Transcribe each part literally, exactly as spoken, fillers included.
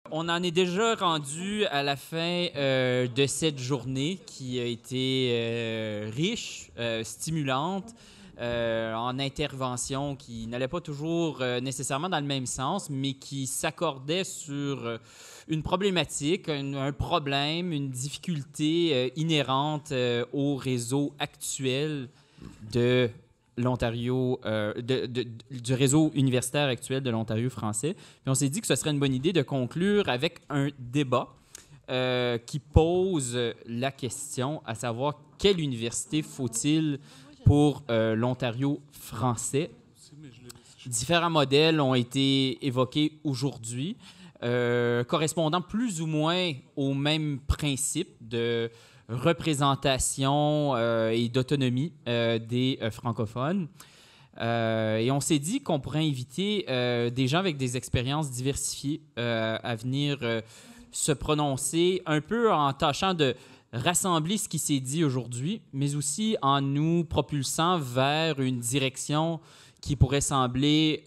On en est déjà rendu à la fin euh, de cette journée qui a été euh, riche, euh, stimulante, euh, en interventions qui n'allaient pas toujours euh, nécessairement dans le même sens, mais qui s'accordaient sur euh, une problématique, un, un problème, une difficulté euh, inhérente euh, au réseau actuel de l'Ontario, euh, de, de, du réseau universitaire actuel de l'Ontario français. Puis on s'est dit que ce serait une bonne idée de conclure avec un débat euh, qui pose la question, à savoir quelle université faut-il pour euh, l'Ontario français. Différents modèles ont été évoqués aujourd'hui, euh, correspondant plus ou moins au même principe de représentation euh, et d'autonomie euh, des euh, francophones. Euh, et on s'est dit qu'on pourrait inviter euh, des gens avec des expériences diversifiées euh, à venir euh, se prononcer un peu en tâchant de rassembler ce qui s'est dit aujourd'hui, mais aussi en nous propulsant vers une direction qui pourrait sembler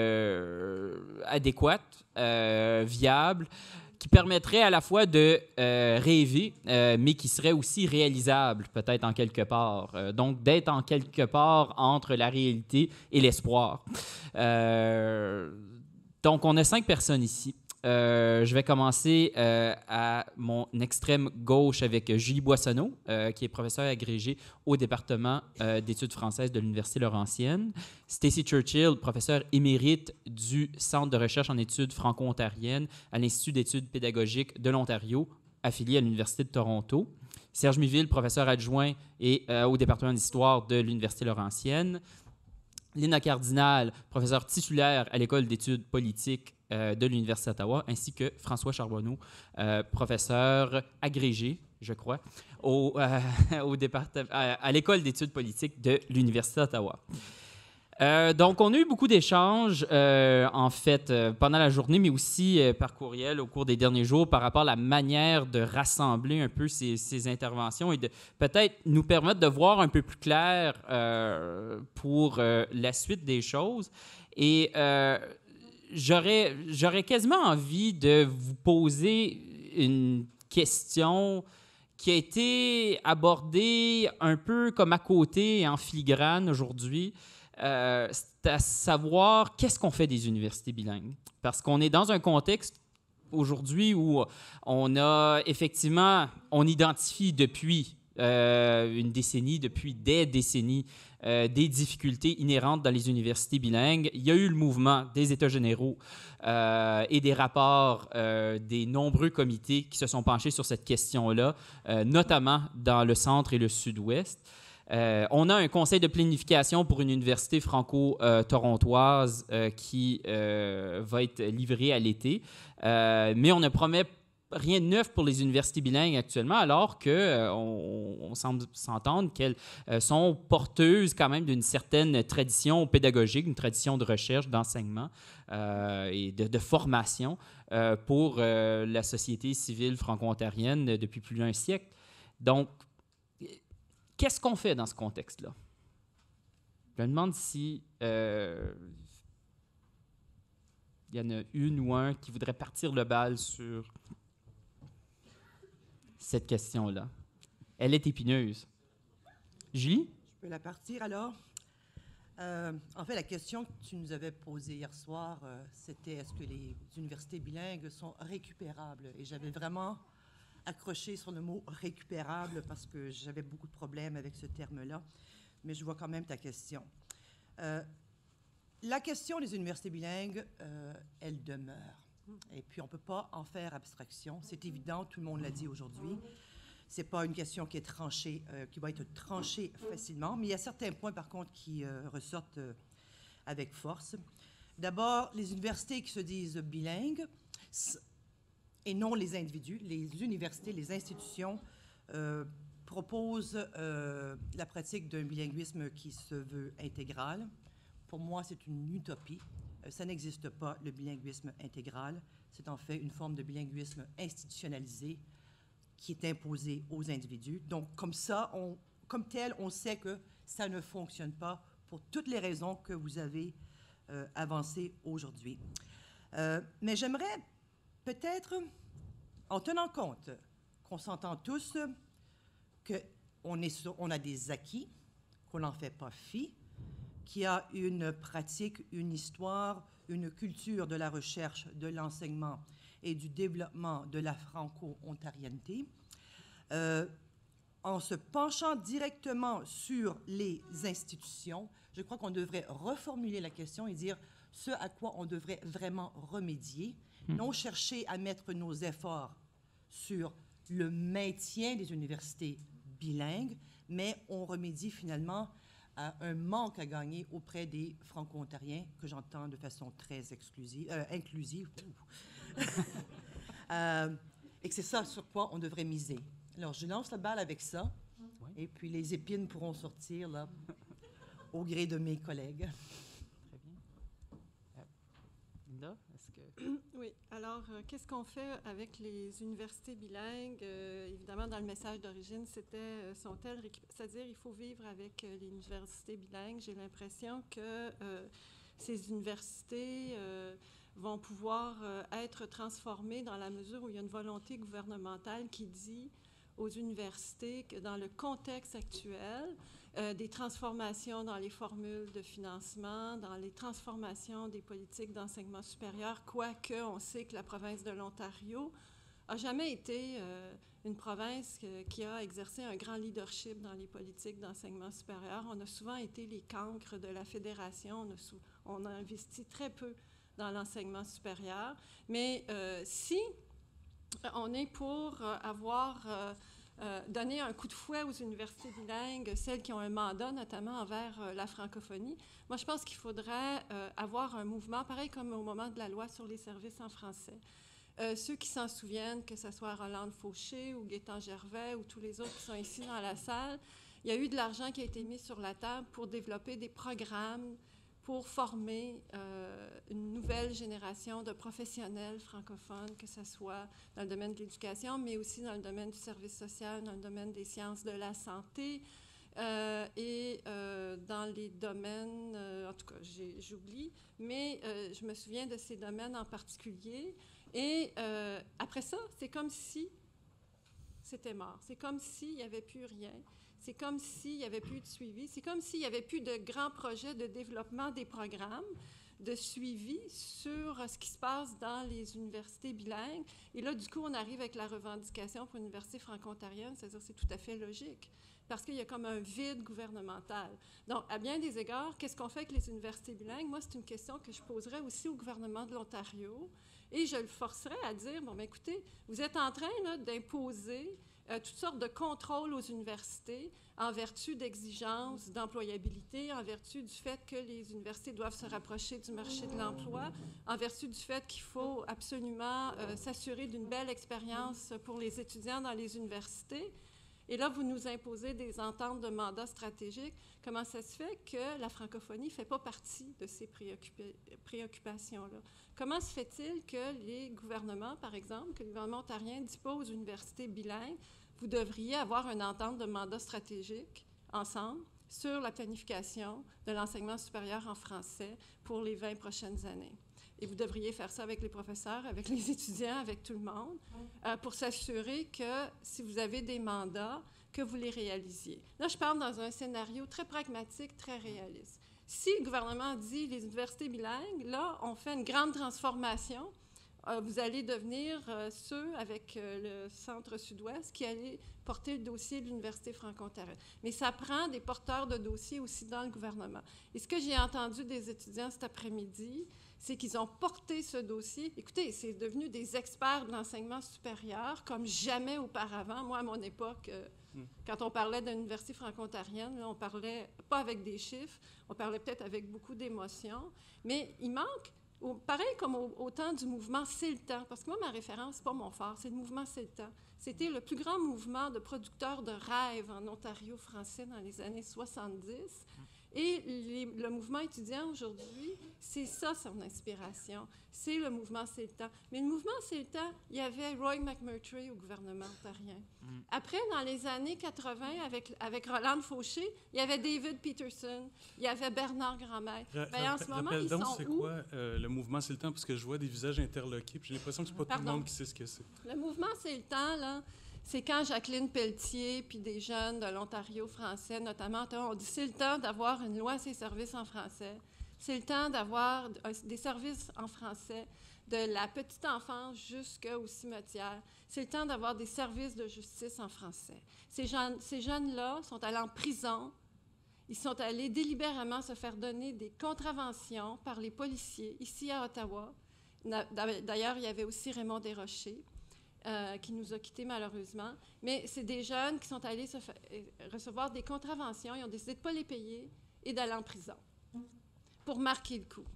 euh, adéquate, euh, viable, qui permettrait à la fois de euh, rêver, euh, mais qui serait aussi réalisable, peut-être en quelque part. Euh, donc, d'être en quelque part entre la réalité et l'espoir. Euh, donc, on a cinq personnes ici. Euh, je vais commencer euh, à mon extrême gauche avec Julie Boissonneau, euh, qui est professeure agrégée au département euh, d'études françaises de l'Université Laurentienne. Stacy Churchill, professeure émérite du Centre de recherche en études franco-ontariennes à l'Institut d'études pédagogiques de l'Ontario, affilié à l'Université de Toronto. Serge Miville, professeur adjoint et, euh, au département d'histoire de l'Université Laurentienne. Lina Cardinal, professeure titulaire à l'École d'études politiques euh, de l'Université d'Ottawa, ainsi que François Charbonneau, euh, professeur agrégé, je crois, au, euh, au département, à, à l'École d'études politiques de l'Université d'Ottawa. Euh, donc, on a eu beaucoup d'échanges, euh, en fait, euh, pendant la journée, mais aussi euh, par courriel au cours des derniers jours par rapport à la manière de rassembler un peu ces, ces interventions et de peut-être nous permettre de voir un peu plus clair euh, pour euh, la suite des choses. Et euh, j'aurais, j'aurais quasiment envie de vous poser une question qui a été abordée un peu comme à côté et en filigrane aujourd'hui. Euh, c'est à savoir qu'est-ce qu'on fait des universités bilingues. Parce qu'on est dans un contexte aujourd'hui où on a effectivement, on identifie depuis euh, une décennie, depuis des décennies, euh, des difficultés inhérentes dans les universités bilingues. Il y a eu le mouvement des États généraux euh, et des rapports euh, des nombreux comités qui se sont penchés sur cette question-là, euh, notamment dans le centre et le sud-ouest. Euh, on a un conseil de planification pour une université franco-torontoise euh, qui euh, va être livré à l'été, euh, mais on ne promet rien de neuf pour les universités bilingues actuellement, alors qu'on euh, on semble s'entendre qu'elles euh, sont porteuses quand même d'une certaine tradition pédagogique, une tradition de recherche, d'enseignement euh, et de, de formation euh, pour euh, la société civile franco-ontarienne depuis plus d'un siècle. Donc, qu'est-ce qu'on fait dans ce contexte-là? Je me demande si euh, il y en a une ou un qui voudrait partir le bal sur cette question-là. Elle est épineuse. Julie? Je peux la partir alors? Euh, en fait, la question que tu nous avais posée hier soir, euh, c'était est-ce que les universités bilingues sont récupérables? Et j'avais vraiment accroché sur le mot récupérable parce que j'avais beaucoup de problèmes avec ce terme-là, mais je vois quand même ta question. Euh, la question des universités bilingues, euh, elle demeure. Et puis, on ne peut pas en faire abstraction. C'est évident, tout le monde l'a dit aujourd'hui. Ce n'est pas une question qui est tranchée, euh, qui va être tranchée facilement, mais il y a certains points, par contre, qui euh, ressortent euh, avec force. D'abord, les universités qui se disent bilingues, et non les individus, les universités, les institutions euh, proposent euh, la pratique d'un bilinguisme qui se veut intégral. Pour moi, c'est une utopie. Euh, ça n'existe pas, le bilinguisme intégral. C'est en fait une forme de bilinguisme institutionnalisé qui est imposé aux individus. Donc, comme ça, on, comme tel, on sait que ça ne fonctionne pas pour toutes les raisons que vous avez euh, avancées aujourd'hui. Euh, mais j'aimerais peut-être en tenant compte qu'on s'entend tous qu'on est sur, on a des acquis, qu'on n'en fait pas fi, qu'il y a une pratique, une histoire, une culture de la recherche, de l'enseignement et du développement de la franco-ontarienneté, euh, en se penchant directement sur les institutions, je crois qu'on devrait reformuler la question et dire ce à quoi on devrait vraiment remédier, mmh. non chercher à mettre nos efforts sur le maintien des universités bilingues, mais on remédie finalement à un manque à gagner auprès des franco-ontariens, que j'entends de façon très exclusive, euh, inclusive, euh, et que c'est ça sur quoi on devrait miser. Alors, je lance la balle avec ça, oui. et puis les épines pourront sortir là, au gré de mes collègues. Très bien. Euh, Linda, est-ce que... Oui. Alors, euh, qu'est-ce qu'on fait avec les universités bilingues? Euh, évidemment, dans le message d'origine, c'était euh, sont-elles récup... c'est-à-dire il faut vivre avec euh, les universités bilingues. J'ai l'impression que euh, ces universités euh, vont pouvoir euh, être transformées dans la mesure où il y a une volonté gouvernementale qui dit aux universités que dans le contexte actuel, euh, des transformations dans les formules de financement, dans les transformations des politiques d'enseignement supérieur, quoique on sait que la province de l'Ontario n'a jamais été euh, une province que, qui a exercé un grand leadership dans les politiques d'enseignement supérieur. On a souvent été les cancres de la fédération, on a, sou, on a investi très peu dans l'enseignement supérieur, mais euh, si on est pour euh, avoir euh, euh, donné un coup de fouet aux universités bilingues, celles qui ont un mandat notamment envers euh, la francophonie. Moi, je pense qu'il faudrait euh, avoir un mouvement, pareil comme au moment de la loi sur les services en français. Euh, ceux qui s'en souviennent, que ce soit Rolande Fauché ou Gaétan Gervais ou tous les autres qui sont ici dans la salle, il y a eu de l'argent qui a été mis sur la table pour développer des programmes pour former euh, une nouvelle génération de professionnels francophones, que ce soit dans le domaine de l'éducation, mais aussi dans le domaine du service social, dans le domaine des sciences de la santé euh, et euh, dans les domaines, euh, en tout cas, j'oublie, mais euh, je me souviens de ces domaines en particulier. Et euh, après ça, c'est comme si c'était mort. C'est comme s'il n'y avait plus rien. C'est comme s'il n'y avait plus de suivi. C'est comme s'il n'y avait plus de grands projets de développement des programmes, de suivi sur ce qui se passe dans les universités bilingues. Et là, du coup, on arrive avec la revendication pour l'université franco-ontarienne, c'est-à-dire c'est tout à fait logique, parce qu'il y a comme un vide gouvernemental. Donc, à bien des égards, qu'est-ce qu'on fait avec les universités bilingues? Moi, c'est une question que je poserais aussi au gouvernement de l'Ontario, et je le forcerais à dire, bon, bien, écoutez, vous êtes en train là, d'imposer Euh, toutes sortes de contrôles aux universités en vertu d'exigences d'employabilité, en vertu du fait que les universités doivent se rapprocher du marché de l'emploi, en vertu du fait qu'il faut absolument euh, s'assurer d'une belle expérience pour les étudiants dans les universités. Et là, vous nous imposez des ententes de mandat stratégique. Comment ça se fait que la francophonie ne fait pas partie de ces préoccupa- préoccupations-là? Comment se fait-il que les gouvernements, par exemple, que le gouvernement ontarien dit pas aux universités bilingues, vous devriez avoir une entente de mandat stratégique ensemble sur la planification de l'enseignement supérieur en français pour les vingt prochaines années? Et vous devriez faire ça avec les professeurs, avec les étudiants, avec tout le monde, euh, pour s'assurer que si vous avez des mandats, que vous les réalisiez. Là, je parle dans un scénario très pragmatique, très réaliste. Si le gouvernement dit les universités bilingues, là, on fait une grande transformation. Euh, vous allez devenir euh, ceux avec euh, le Centre Sud-Ouest qui allez porter le dossier de l'Université franco-ontarienne. Mais ça prend des porteurs de dossiers aussi dans le gouvernement. Et ce que j'ai entendu des étudiants cet après-midi, c'est qu'ils ont porté ce dossier. Écoutez, c'est devenu des experts de l'enseignement supérieur comme jamais auparavant. Moi, à mon époque, euh, mm. quand on parlait d'une université franco-ontarienne, là, on parlait pas avec des chiffres, on parlait peut-être avec beaucoup d'émotions, mais il manque, au, pareil comme au, au temps du mouvement C'est le temps, parce que moi, ma référence, c'est pas mon fort, c'est le mouvement C'est le temps. C'était le plus grand mouvement de producteurs de rêves en Ontario français dans les années soixante-dix. Et les, le mouvement étudiant aujourd'hui, c'est ça son inspiration. C'est le mouvement C'est le temps. Mais le mouvement C'est le temps, il y avait Roy McMurtry au gouvernement ontarien. Mm. Après, dans les années quatre-vingt, avec, avec Roland Fauché, il y avait David Peterson, il y avait Bernard Grandmaître. Ra ben, en ce moment, ils donc, sont c'est où? quoi euh, le mouvement C'est le temps? Parce que je vois des visages interloqués, puis j'ai l'impression que c'est pas Pardon. tout le monde qui sait ce que c'est. Le mouvement C'est le temps, là, c'est quand Jacqueline Pelletier puis des jeunes de l'Ontario français, notamment, on dit c'est le temps d'avoir une loi sur les services en français. C'est le temps d'avoir des services en français de la petite enfance jusqu'au cimetière. C'est le temps d'avoir des services de justice en français. Ces, jeunes, ces jeunes-là sont allés en prison. Ils sont allés délibérément se faire donner des contraventions par les policiers ici à Ottawa. D'ailleurs, il y avait aussi Raymond Desrochers, euh, qui nous a quittés malheureusement. Mais c'est des jeunes qui sont allés se recevoir des contraventions. Ils ont décidé de ne pas les payer et d'aller en prison pour marquer le coup.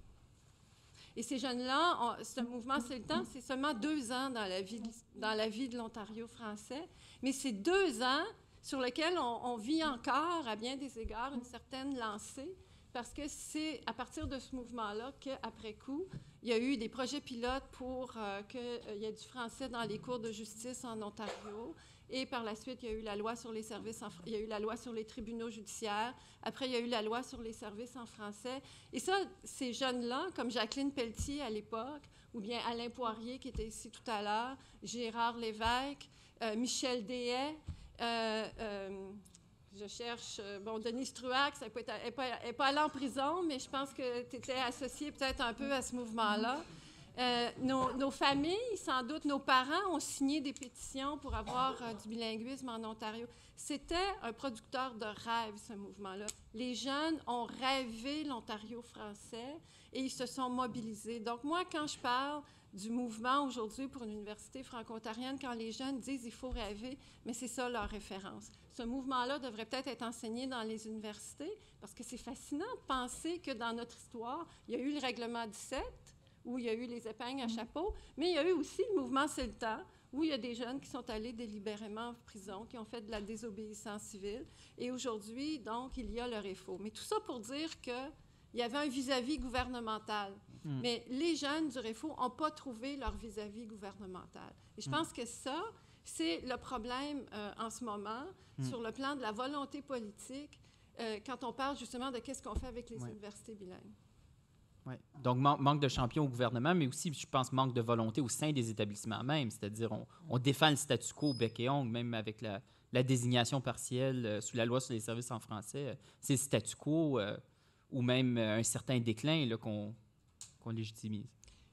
Et ces jeunes-là, ce mouvement C'est le temps, c'est seulement deux ans dans la vie, dans la vie de l'Ontario français, mais c'est deux ans sur lesquels on, on vit encore, à bien des égards, une certaine lancée, parce que c'est à partir de ce mouvement-là qu'après coup, il y a eu des projets pilotes pour euh, qu'il euh, y ait du français dans les cours de justice en Ontario. Et par la suite, il y a eu la loi sur les services, en, il y a eu la loi sur les tribunaux judiciaires. Après, il y a eu la loi sur les services en français. Et ça, ces jeunes-là, comme Jacqueline Pelletier à l'époque, ou bien Alain Poirier qui était ici tout à l'heure, Gérard Lévesque, euh, Michel Dehaye, euh, euh, je cherche, euh, bon, Denise Truax, elle n'est pas, pas allée en prison, mais je pense que tu étais associée peut-être un peu à ce mouvement-là. Euh, nos, nos familles, sans doute, nos parents ont signé des pétitions pour avoir euh, du bilinguisme en Ontario. C'était un producteur de rêves, ce mouvement-là. Les jeunes ont rêvé l'Ontario français et ils se sont mobilisés. Donc, moi, quand je parle du mouvement aujourd'hui pour une université franco-ontarienne, quand les jeunes disent qu'il faut rêver, mais c'est ça leur référence. Ce mouvement-là devrait peut-être être enseigné dans les universités parce que c'est fascinant de penser que dans notre histoire, il y a eu le règlement dix-sept, où il y a eu les épingles à chapeau, mais il y a eu aussi le mouvement C'est le temps, où il y a des jeunes qui sont allés délibérément en prison, qui ont fait de la désobéissance civile. Et aujourd'hui, donc, il y a le R E F O. Mais tout ça pour dire qu'il y avait un vis-à-vis gouvernemental. Mm. Mais les jeunes du R E F O n'ont pas trouvé leur vis-à-vis gouvernemental. Et je mm. pense que ça, c'est le problème euh, en ce moment, mm. sur le plan de la volonté politique, euh, quand on parle justement de qu'est-ce qu'on fait avec les ouais. universités bilingues. Ouais. Donc, man manque de champions au gouvernement, mais aussi, je pense, manque de volonté au sein des établissements même. C'est-à-dire, on, on défend le statu quo bec et ongle, même avec la, la désignation partielle euh, sous la loi sur les services en français. Euh, c'est le statu quo euh, ou même euh, un certain déclin qu'on qu'on légitimise.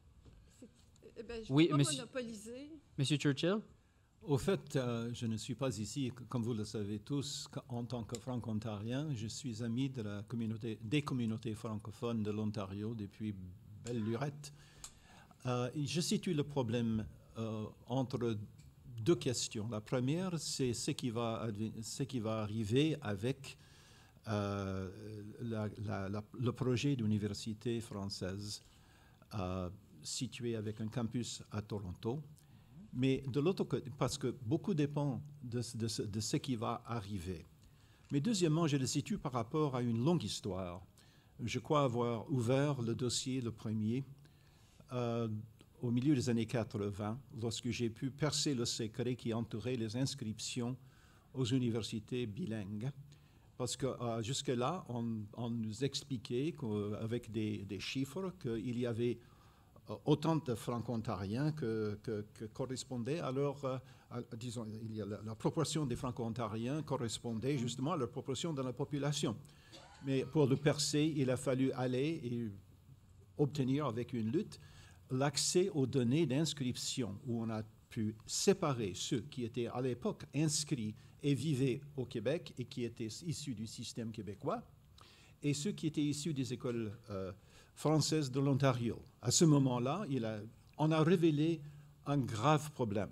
Euh, ben, je ne oui, veux pas monsieur, monopoliser. Monsieur Churchill? Au fait, euh, je ne suis pas ici, comme vous le savez tous, en tant que franco-ontarien. Je suis ami de la communauté, des communautés francophones de l'Ontario depuis belle lurette. Euh, je situe le problème euh, entre deux questions. La première, c'est ce qui va, ce qui va arriver avec euh, la, la, la, le projet d'université française euh, située avec un campus à Toronto. Mais de l'autre côté, parce que beaucoup dépend de, de, de ce qui va arriver. Mais deuxièmement, je le situe par rapport à une longue histoire. Je crois avoir ouvert le dossier, le premier, euh, au milieu des années quatre-vingt, lorsque j'ai pu percer le secret qui entourait les inscriptions aux universités bilingues. Parce que euh, jusque-là, on, on nous expliquait avec des, des chiffres qu'il y avait autant de franco-ontariens que, que, que correspondait à leur, euh, à, disons, il y a la, la proportion des franco-ontariens correspondait justement à la proportion de la population. Mais pour le percer, il a fallu aller et obtenir avec une lutte l'accès aux données d'inscription, où on a pu séparer ceux qui étaient à l'époque inscrits et vivaient au Québec et qui étaient issus du système québécois, et ceux qui étaient issus des écoles euh, française de l'Ontario. À ce moment-là, il a, on a révélé un grave problème.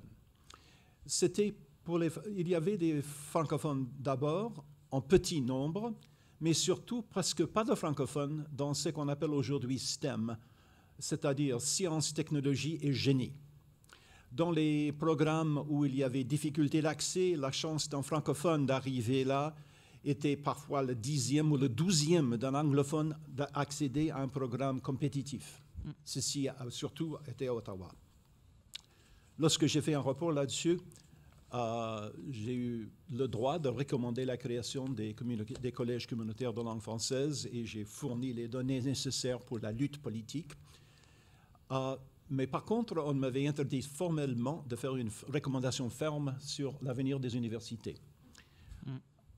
C'était pour les, il y avait des francophones d'abord, en petit nombre, mais surtout presque pas de francophones dans ce qu'on appelle aujourd'hui S T E M, c'est-à-dire sciences, technologie et génie. Dans les programmes où il y avait difficulté d'accès, la chance d'un francophone d'arriver là, était parfois le dixième ou le douzième d'un anglophone d'accéder à un programme compétitif. Mm. Ceci a surtout été à Ottawa. Lorsque j'ai fait un rapport là-dessus, euh, j'ai eu le droit de recommander la création des, des collèges communautaires de langue française et j'ai fourni les données nécessaires pour la lutte politique. Euh, mais par contre, on m'avait interdit formellement de faire une recommandation ferme sur l'avenir des universités. Mm.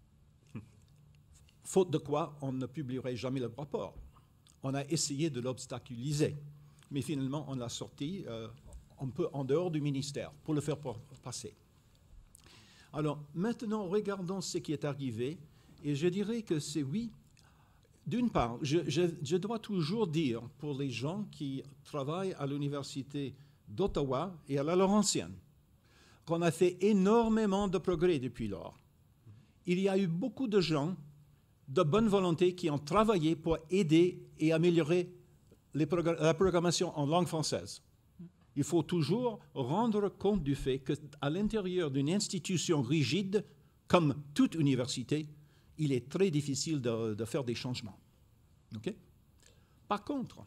Faute de quoi, on ne publierait jamais le rapport. On a essayé de l'obstaculiser, mais finalement, on l'a sorti euh, un peu en dehors du ministère pour le faire passer. Alors, maintenant, regardons ce qui est arrivé, et je dirais que c'est oui. D'une part, je, je, je dois toujours dire pour les gens qui travaillent à l'Université d'Ottawa et à la Laurentienne qu'on a fait énormément de progrès depuis lors. Il y a eu beaucoup de gens de bonne volonté qui ont travaillé pour aider et améliorer les progr- la programmation en langue française. Il faut toujours rendre compte du fait qu'à l'intérieur d'une institution rigide, comme toute université, il est très difficile de, de faire des changements. Okay? Par contre,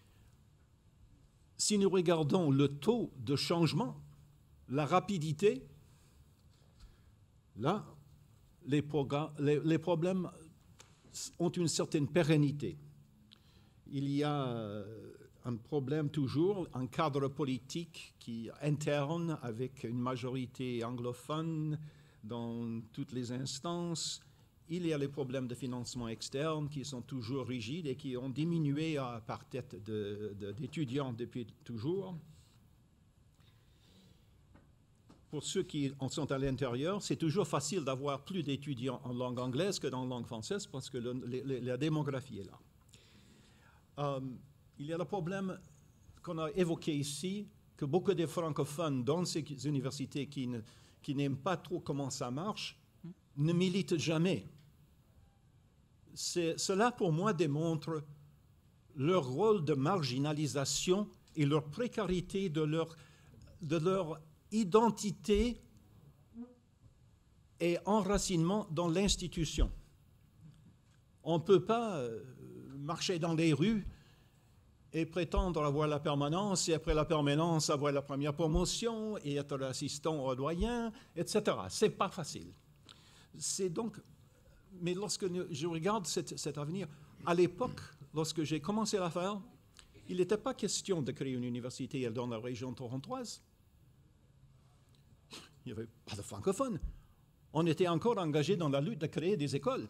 si nous regardons le taux de changement, la rapidité, là, les, les, les problèmes ont une certaine pérennité. Il y a un problème toujours, un cadre politique qui interne avec une majorité anglophone dans toutes les instances. Il y a les problèmes de financement externe qui sont toujours rigides et qui ont diminué à, par tête de, de, d'étudiants depuis toujours. Pour ceux qui en sont à l'intérieur, c'est toujours facile d'avoir plus d'étudiants en langue anglaise que dans la langue française parce que le, le, la démographie est là. Euh, il y a le problème qu'on a évoqué ici, que beaucoup de francophones dans ces universités qui, ne, qui n'aiment pas trop comment ça marche, ne militent jamais. C'est, cela, pour moi, démontre leur rôle de marginalisation et leur précarité de leur, de leur identité et enracinement dans l'institution. On ne peut pas euh, marcher dans les rues et prétendre avoir la permanence, et après la permanence, avoir la première promotion, et être assistant au doyen, et cetera. Ce n'est pas facile. C'est donc... Mais lorsque je regarde cet, cet avenir, à l'époque, lorsque j'ai commencé l'affaire, il n'était pas question de créer une université dans la région torontoise. Il n'y avait pas de francophones. On était encore engagé dans la lutte de créer des écoles.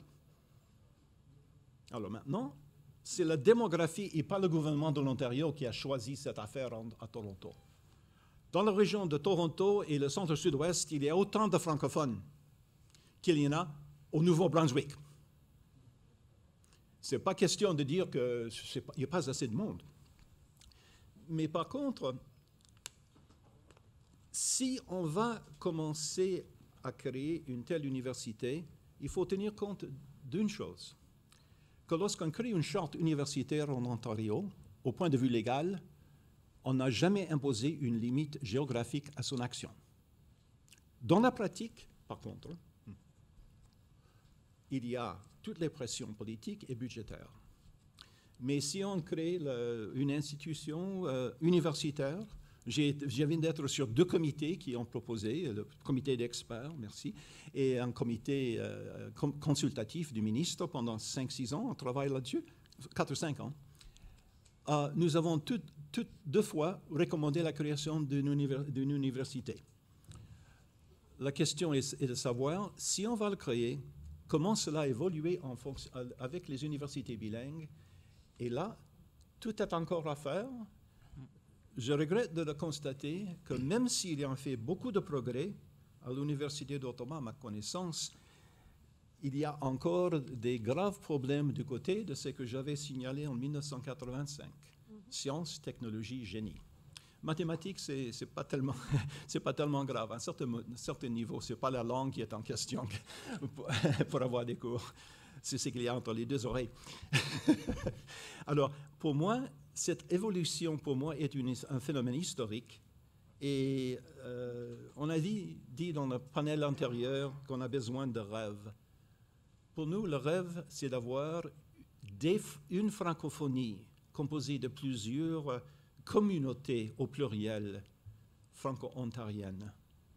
Alors maintenant, c'est la démographie et pas le gouvernement de l'Ontario qui a choisi cette affaire en, à Toronto. Dans la région de Toronto et le centre-sud-ouest, il y a autant de francophones qu'il y en a au Nouveau-Brunswick. Ce n'est pas question de dire qu'il n'y a pas assez de monde. Mais par contre, si on va commencer à créer une telle université, il faut tenir compte d'une chose, que lorsqu'on crée une charte universitaire en Ontario, au point de vue légal, on n'a jamais imposé une limite géographique à son action. Dans la pratique, par contre, il y a toutes les pressions politiques et budgétaires. Mais si on crée le, une institution euh, universitaire, j'ai, je viens d'être sur deux comités qui ont proposé, le comité d'experts, merci, et un comité euh, consultatif du ministre pendant cinq six ans, on travaille là-dessus, quatre ou cinq ans. Euh, nous avons tout, tout, deux fois recommandé la création d'une, univers, d'une université. La question est, est de savoir, si on va le créer, comment cela a évolué en fonction, avec les universités bilingues. Et là, tout est encore à faire. Je regrette de le constater que même s'il y a fait beaucoup de progrès à l'Université d'Ottawa, à ma connaissance, il y a encore des graves problèmes du côté de ce que j'avais signalé en mille neuf cent quatre-vingt-cinq. Mm-hmm. Sciences, technologie, génie. Mathématiques, c'est, c'est pas tellement, c'est pas tellement grave. À un certain, certain niveau, c'est pas la langue qui est en question pour, pour avoir des cours. C'est ce qu'il y a entre les deux oreilles. Alors, pour moi, cette évolution, pour moi, est une, un phénomène historique. Et euh, on a dit, dit dans le panel antérieur qu'on a besoin de rêves Pour nous, le rêve, c'est d'avoir des, une francophonie composée de plusieurs communautés au pluriel franco-ontariennes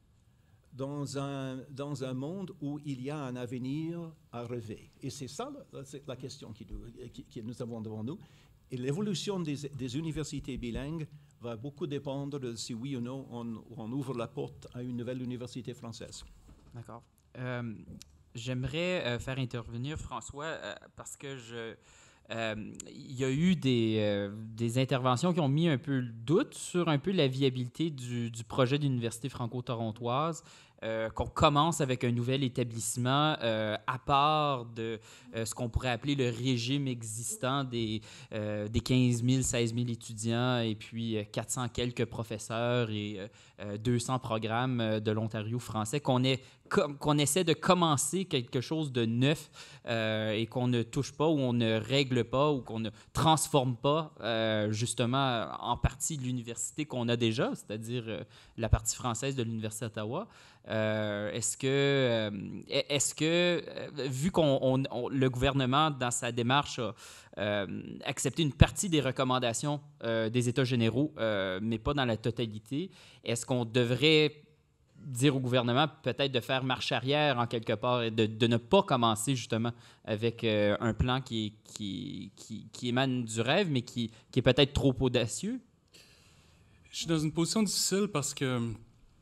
dans un, dans un monde où il y a un avenir à rêver. Et c'est ça la, c'est la question qui, qui, que nous avons devant nous. Et l'évolution des, des universités bilingues va beaucoup dépendre de si oui ou non on, on ouvre la porte à une nouvelle université française. D'accord. Euh, j'aimerais euh, faire intervenir François euh, parce que je... Euh, il y a eu des, euh, des interventions qui ont mis un peu le doute sur un peu la viabilité du, du projet d'université franco-torontoise, euh, qu'on commence avec un nouvel établissement euh, à part de euh, ce qu'on pourrait appeler le régime existant des, euh, des quinze mille, seize mille étudiants et puis euh, quatre cents quelques professeurs et euh, deux cents programmes de l'Ontario français, qu'on ait qu'on essaie de commencer quelque chose de neuf euh, et qu'on ne touche pas ou on ne règle pas ou qu'on ne transforme pas euh, justement en partie de l'université qu'on a déjà, c'est-à-dire euh, la partie française de l'Université d'Ottawa. Euh, est-ce que, euh, est-ce que euh, vu qu'on on, on, le gouvernement, dans sa démarche, a euh, accepté une partie des recommandations euh, des États généraux, euh, mais pas dans la totalité, est-ce qu'on devrait dire au gouvernement peut-être de faire marche arrière en quelque part et de, de ne pas commencer justement avec euh, un plan qui, qui, qui, qui émane du rêve, mais qui, qui est peut-être trop audacieux? Je suis dans une position difficile parce que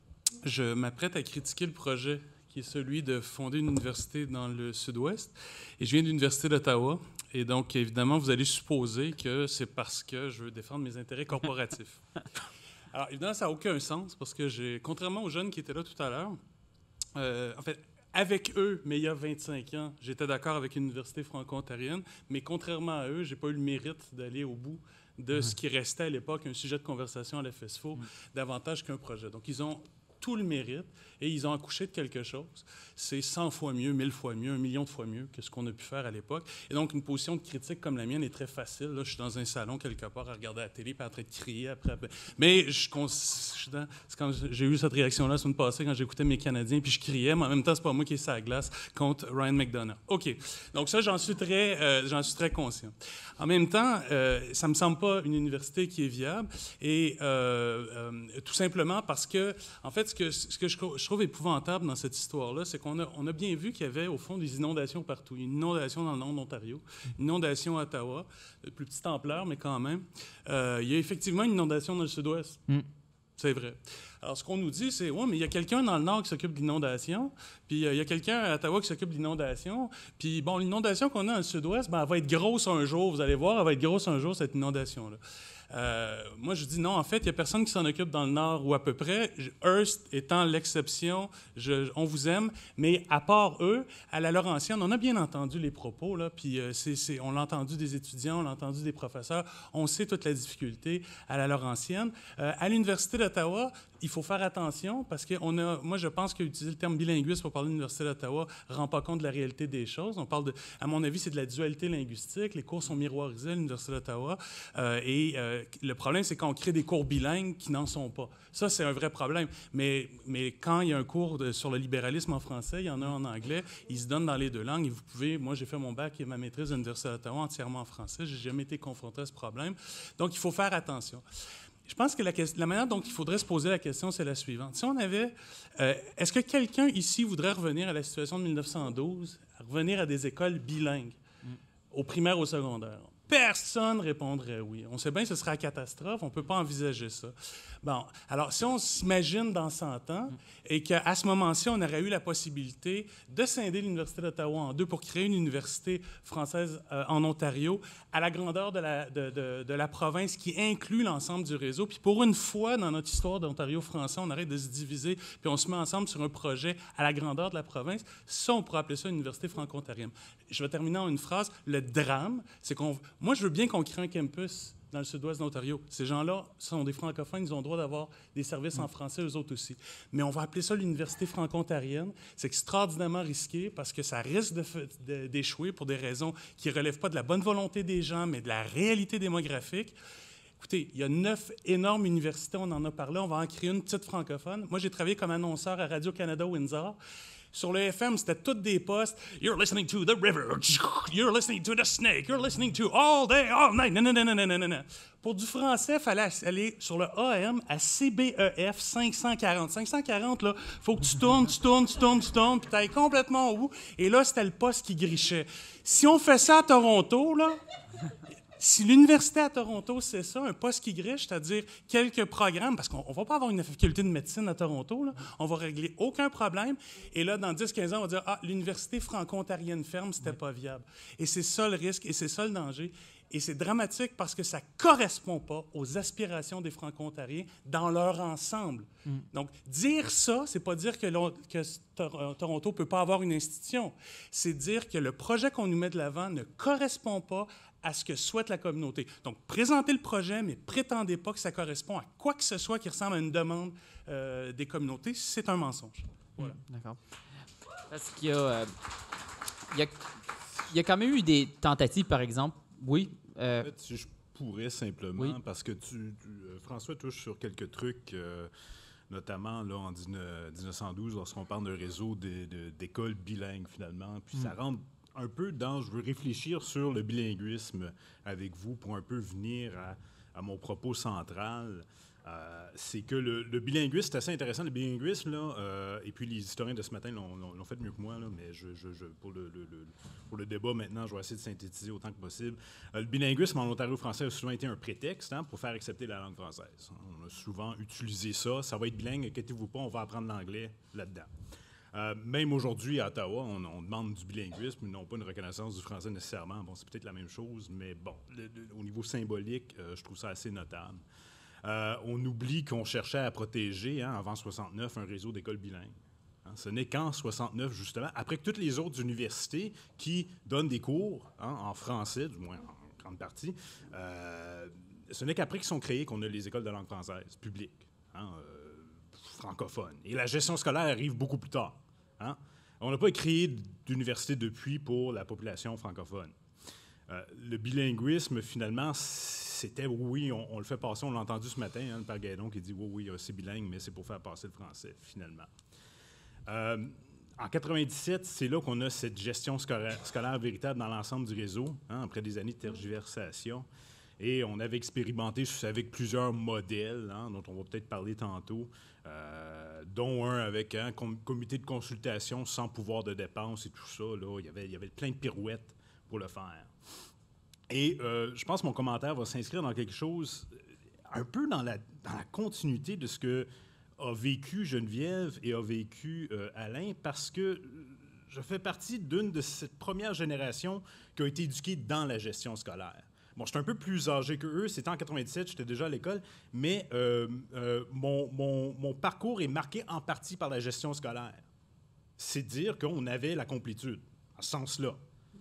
je m'apprête à critiquer le projet qui est celui de fonder une université dans le sud-ouest. Et je viens de l'Université d'Ottawa. Et donc, évidemment, vous allez supposer que c'est parce que je veux défendre mes intérêts corporatifs. Alors, évidemment, ça n'a aucun sens parce que, j'ai, contrairement aux jeunes qui étaient là tout à l'heure, euh, en fait, avec eux, mais il y a vingt-cinq ans, j'étais d'accord avec une université franco-ontarienne, mais contrairement à eux, je n'ai pas eu le mérite d'aller au bout de mmh. ce qui restait à l'époque un sujet de conversation à l'F S F O, mmh. davantage qu'un projet. Donc, ils ont tout le mérite et ils ont accouché de quelque chose. C'est cent fois mieux, mille fois mieux, un million de fois mieux que ce qu'on a pu faire à l'époque. Et donc, une position de critique comme la mienne est très facile. Là, je suis dans un salon quelque part à regarder la télé puis en train de crier après. après. Mais je, je, je dans, c'est quand j'ai eu cette réaction-là la semaine passée quand j'écoutais mes Canadiens puis je criais, mais en même temps, c'est pas moi qui est sur la glace contre Ryan McDonough. OK. Donc ça, j'en suis très, euh, j'en suis très conscient. En même temps, euh, ça me semble pas une université qui est viable et euh, euh, tout simplement parce que, en fait, ce que, ce que je, je trouve épouvantable dans cette histoire-là, c'est qu'on a, on a bien vu qu'il y avait, au fond, des inondations partout. Il y a une inondation dans le nord de l'Ontario, une inondation à Ottawa, de plus petite ampleur, mais quand même. Euh, il y a effectivement une inondation dans le sud-ouest. Mm. C'est vrai. Alors, ce qu'on nous dit, c'est, ouais, mais il y a quelqu'un dans le nord qui s'occupe de l'inondation, puis euh, il y a quelqu'un à Ottawa qui s'occupe de l'inondation, puis bon, l'inondation qu'on a dans le sud-ouest, ben, elle va être grosse un jour, vous allez voir, elle va être grosse un jour, cette inondation-là. Euh, moi, je dis non, en fait, il n'y a personne qui s'en occupe dans le Nord ou à peu près. Hearst étant l'exception, je, on vous aime, mais à part eux, à la Laurentienne, on a bien entendu les propos, là, puis euh, c'est, c'est, on l'a entendu des étudiants, on l'a entendu des professeurs, on sait toute la difficulté à la Laurentienne. Euh, à l'Université d'Ottawa, il faut faire attention parce que on a, moi, je pense qu'utiliser le terme bilinguiste pour parler de l'Université d'Ottawa ne rend pas compte de la réalité des choses. On parle de, à mon avis, c'est de la dualité linguistique. Les cours sont miroirisés à l'Université d'Ottawa. Euh, et euh, le problème, c'est quand on crée des cours bilingues qui n'en sont pas. Ça, c'est un vrai problème. Mais, mais quand il y a un cours de, sur le libéralisme en français, il y en a un en anglais, ils se donnent dans les deux langues. Et vous pouvez, moi, j'ai fait mon bac et ma maîtrise à l'Université d'Ottawa entièrement en français. Je n'ai jamais été confronté à ce problème. Donc, il faut faire attention. Je pense que la, la manière dont il faudrait se poser la question, c'est la suivante. Si on avait... Euh, est-ce que quelqu'un ici voudrait revenir à la situation de mille neuf cent douze, revenir à des écoles bilingues, mm. au primaire, au secondaire? Personne répondrait oui. On sait bien que ce serait la catastrophe, on ne peut pas envisager ça. Bon, alors si on s'imagine dans cent ans et qu'à ce moment-ci, on aurait eu la possibilité de scinder l'Université d'Ottawa en deux pour créer une université française euh, en Ontario à la grandeur de la, de, de, de la province qui inclut l'ensemble du réseau. Puis pour une fois dans notre histoire d'Ontario français, on arrête de se diviser puis on se met ensemble sur un projet à la grandeur de la province. Ça, on pourrait appeler ça une université franco-ontarienne. Je vais terminer en une phrase. Le drame, c'est qu'on... Moi, je veux bien qu'on crée un campus dans le sud-ouest de l'Ontario. Ces gens-là sont des francophones, ils ont le droit d'avoir des services en français, eux autres aussi. Mais on va appeler ça l'université franco-ontarienne. C'est extraordinairement risqué parce que ça risque de, de, d'échouer pour des raisons qui ne relèvent pas de la bonne volonté des gens, mais de la réalité démographique. Écoutez, il y a neuf énormes universités, on en a parlé, on va en créer une petite francophone. Moi, j'ai travaillé comme annonceur à Radio-Canada Windsor. Sur le F M, c'était toutes des postes. You're listening to the river. You're listening to the snake. You're listening to all day, all night. Non, non, non, non, non, non, non. Pour du français, il fallait aller sur le A M à C B E F cinq cent quarante. cinq cent quarante, là, il faut que tu tournes, tu tournes, tu tournes, tu tournes, puis tu ailles complètement au bout. Et là, c'était le poste qui grichait. Si on fait ça à Toronto, là... Si l'université à Toronto, c'est ça, un poste qui griche, c'est-à-dire quelques programmes, parce qu'on ne va pas avoir une faculté de médecine à Toronto, là, on va régler aucun problème. Et là, dans dix quinze ans, on va dire « Ah, l'université franco-ontarienne ferme, c'était pas viable. » Et c'est ça le risque, et c'est ça le danger. Et c'est dramatique parce que ça ne correspond pas aux aspirations des franco-ontariens dans leur ensemble. Mm. Donc, dire ça, c'est pas dire que, que Toronto ne peut pas avoir une institution. C'est dire que le projet qu'on nous met de l'avant ne correspond pas à ce que souhaite la communauté. Donc, présentez le projet, mais prétendez pas que ça correspond à quoi que ce soit qui ressemble à une demande euh, des communautés. C'est un mensonge. Voilà. Mmh, d'accord. Parce qu'il y a, euh, il y a, il y a quand même eu des tentatives, par exemple. Oui. Euh, en fait, si je pourrais simplement, oui. parce que tu, tu, euh, François touche sur quelques trucs, euh, notamment là, en dix-neuf cent douze, lorsqu'on parle d'un réseau de, de, d'écoles bilingues, finalement, puis mmh. ça rentre un peu dans, je veux réfléchir sur le bilinguisme avec vous pour un peu venir à, à mon propos central. Euh, c'est que le, le bilinguisme, c'est assez intéressant. Le bilinguisme, là, euh, et puis les historiens de ce matin l'ont, l'ont, l'ont fait mieux que moi, là, mais je, je, je, pour, le, le, le, pour le débat maintenant, je vais essayer de synthétiser autant que possible. Euh, le bilinguisme en Ontario français a souvent été un prétexte hein, pour faire accepter la langue française. On a souvent utilisé ça. Ça va être bilingue, inquiétez-vous pas, on va apprendre l'anglais là-dedans. Euh, même aujourd'hui, à Ottawa, on, on demande du bilinguisme, non pas une reconnaissance du français nécessairement. Bon, c'est peut-être la même chose, mais bon, le, le, au niveau symbolique, euh, je trouve ça assez notable. Euh, on oublie qu'on cherchait à protéger, hein, avant soixante-neuf, un réseau d'écoles bilingues. Hein, ce n'est qu'en soixante-neuf, justement, après que toutes les autres universités qui donnent des cours hein, en français, du moins en grande partie, euh, ce n'est qu'après qu'ils sont créés qu'on a les écoles de langue française publiques. Hein, euh, francophone. Et la gestion scolaire arrive beaucoup plus tard. Hein? On n'a pas créé d'université depuis pour la population francophone. Euh, le bilinguisme, finalement, c'était, oui, on, on le fait passer, on l'a entendu ce matin, hein, le père Gaëdon qui dit, oui, oui, c'est bilingue, mais c'est pour faire passer le français, finalement. Euh, en quatre-vingt-dix-sept, c'est là qu'on a cette gestion scolaire, scolaire véritable dans l'ensemble du réseau, hein, après des années de tergiversation. Et on avait expérimenté avec plusieurs modèles, hein, dont on va peut-être parler tantôt, euh, dont un avec un com- comité de consultation sans pouvoir de dépense et tout ça. Là, il y avait, il y avait plein de pirouettes pour le faire. Et euh, je pense que mon commentaire va s'inscrire dans quelque chose un peu dans la, dans la continuité de ce que a vécu Geneviève et a vécu euh, Alain, parce que je fais partie d'une de cette première génération qui a été éduquée dans la gestion scolaire. Bon, je suis un peu plus âgé qu'eux, c'était en quatre-vingt-dix-sept, j'étais déjà à l'école, mais euh, euh, mon, mon, mon parcours est marqué en partie par la gestion scolaire. C'est dire qu'on avait la complétude, en ce sens-là.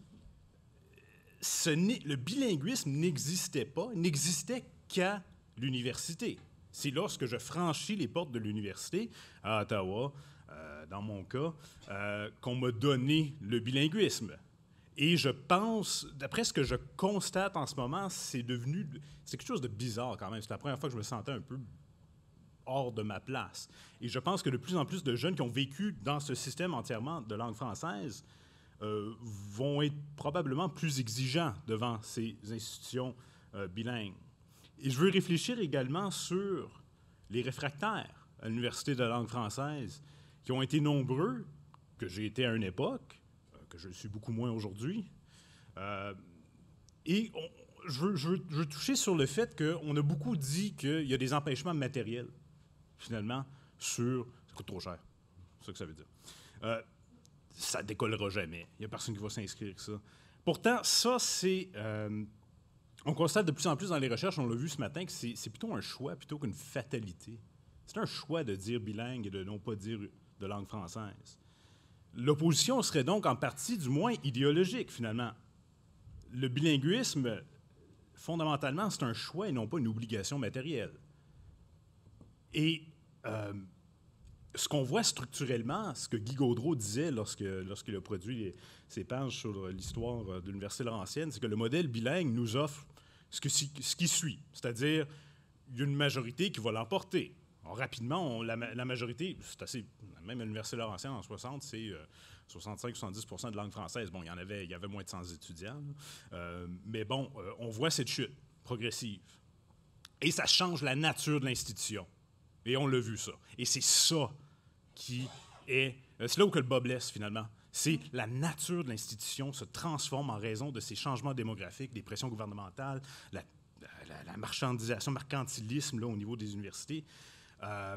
Ce le bilinguisme n'existait pas, n'existait qu'à l'université. C'est lorsque je franchis les portes de l'université, à Ottawa, euh, dans mon cas, euh, qu'on m'a donné le bilinguisme. Et je pense, d'après ce que je constate en ce moment, c'est devenu... C'est quelque chose de bizarre quand même. C'est la première fois que je me sentais un peu hors de ma place. Et je pense que de plus en plus de jeunes qui ont vécu dans ce système entièrement de langue française euh, vont être probablement plus exigeants devant ces institutions euh, bilingues. Et je veux réfléchir également sur les réfractaires à l'Université de la langue française, qui ont été nombreux, que j'ai été à une époque, que je le suis beaucoup moins aujourd'hui. Euh, et on, je, veux, je, veux, je veux toucher sur le fait qu'on a beaucoup dit qu'il y a des empêchements matériels, finalement, sur... Ça coûte trop cher, c'est ça que ça veut dire. Euh, ça ne décollera jamais. Il n'y a personne qui va s'inscrire avec ça. Pourtant, ça, c'est... Euh, on constate de plus en plus dans les recherches, on l'a vu ce matin, que c'est, c'est plutôt un choix plutôt qu'une fatalité. C'est un choix de dire bilingue et de non pas dire de langue française. L'opposition serait donc en partie, du moins, idéologique, finalement. Le bilinguisme, fondamentalement, c'est un choix et non pas une obligation matérielle. Et euh, ce qu'on voit structurellement, ce que Guy Gaudreault disait lorsque, lorsqu'il a produit ses pages sur l'histoire de l'Université Laurentienne, c'est que le modèle bilingue nous offre ce, que, ce qui suit, c'est-à-dire il y a une majorité qui va l'emporter. Alors, rapidement, on, la, la majorité, c'est assez, même à l'Université Laurentienne en soixante, c'est euh, soixante-cinq à soixante-dix pour cent de langue française. Bon, il y en avait, il y avait moins de cent étudiants, euh, mais bon, euh, on voit cette chute progressive. Et ça change la nature de l'institution. Et on l'a vu, ça. Et c'est ça qui est... Euh, c'est là où que le bas blesse, finalement. C'est la nature de l'institution se transforme en raison de ces changements démographiques, des pressions gouvernementales, la, la, la marchandisation, le mercantilisme là, au niveau des universités. Euh,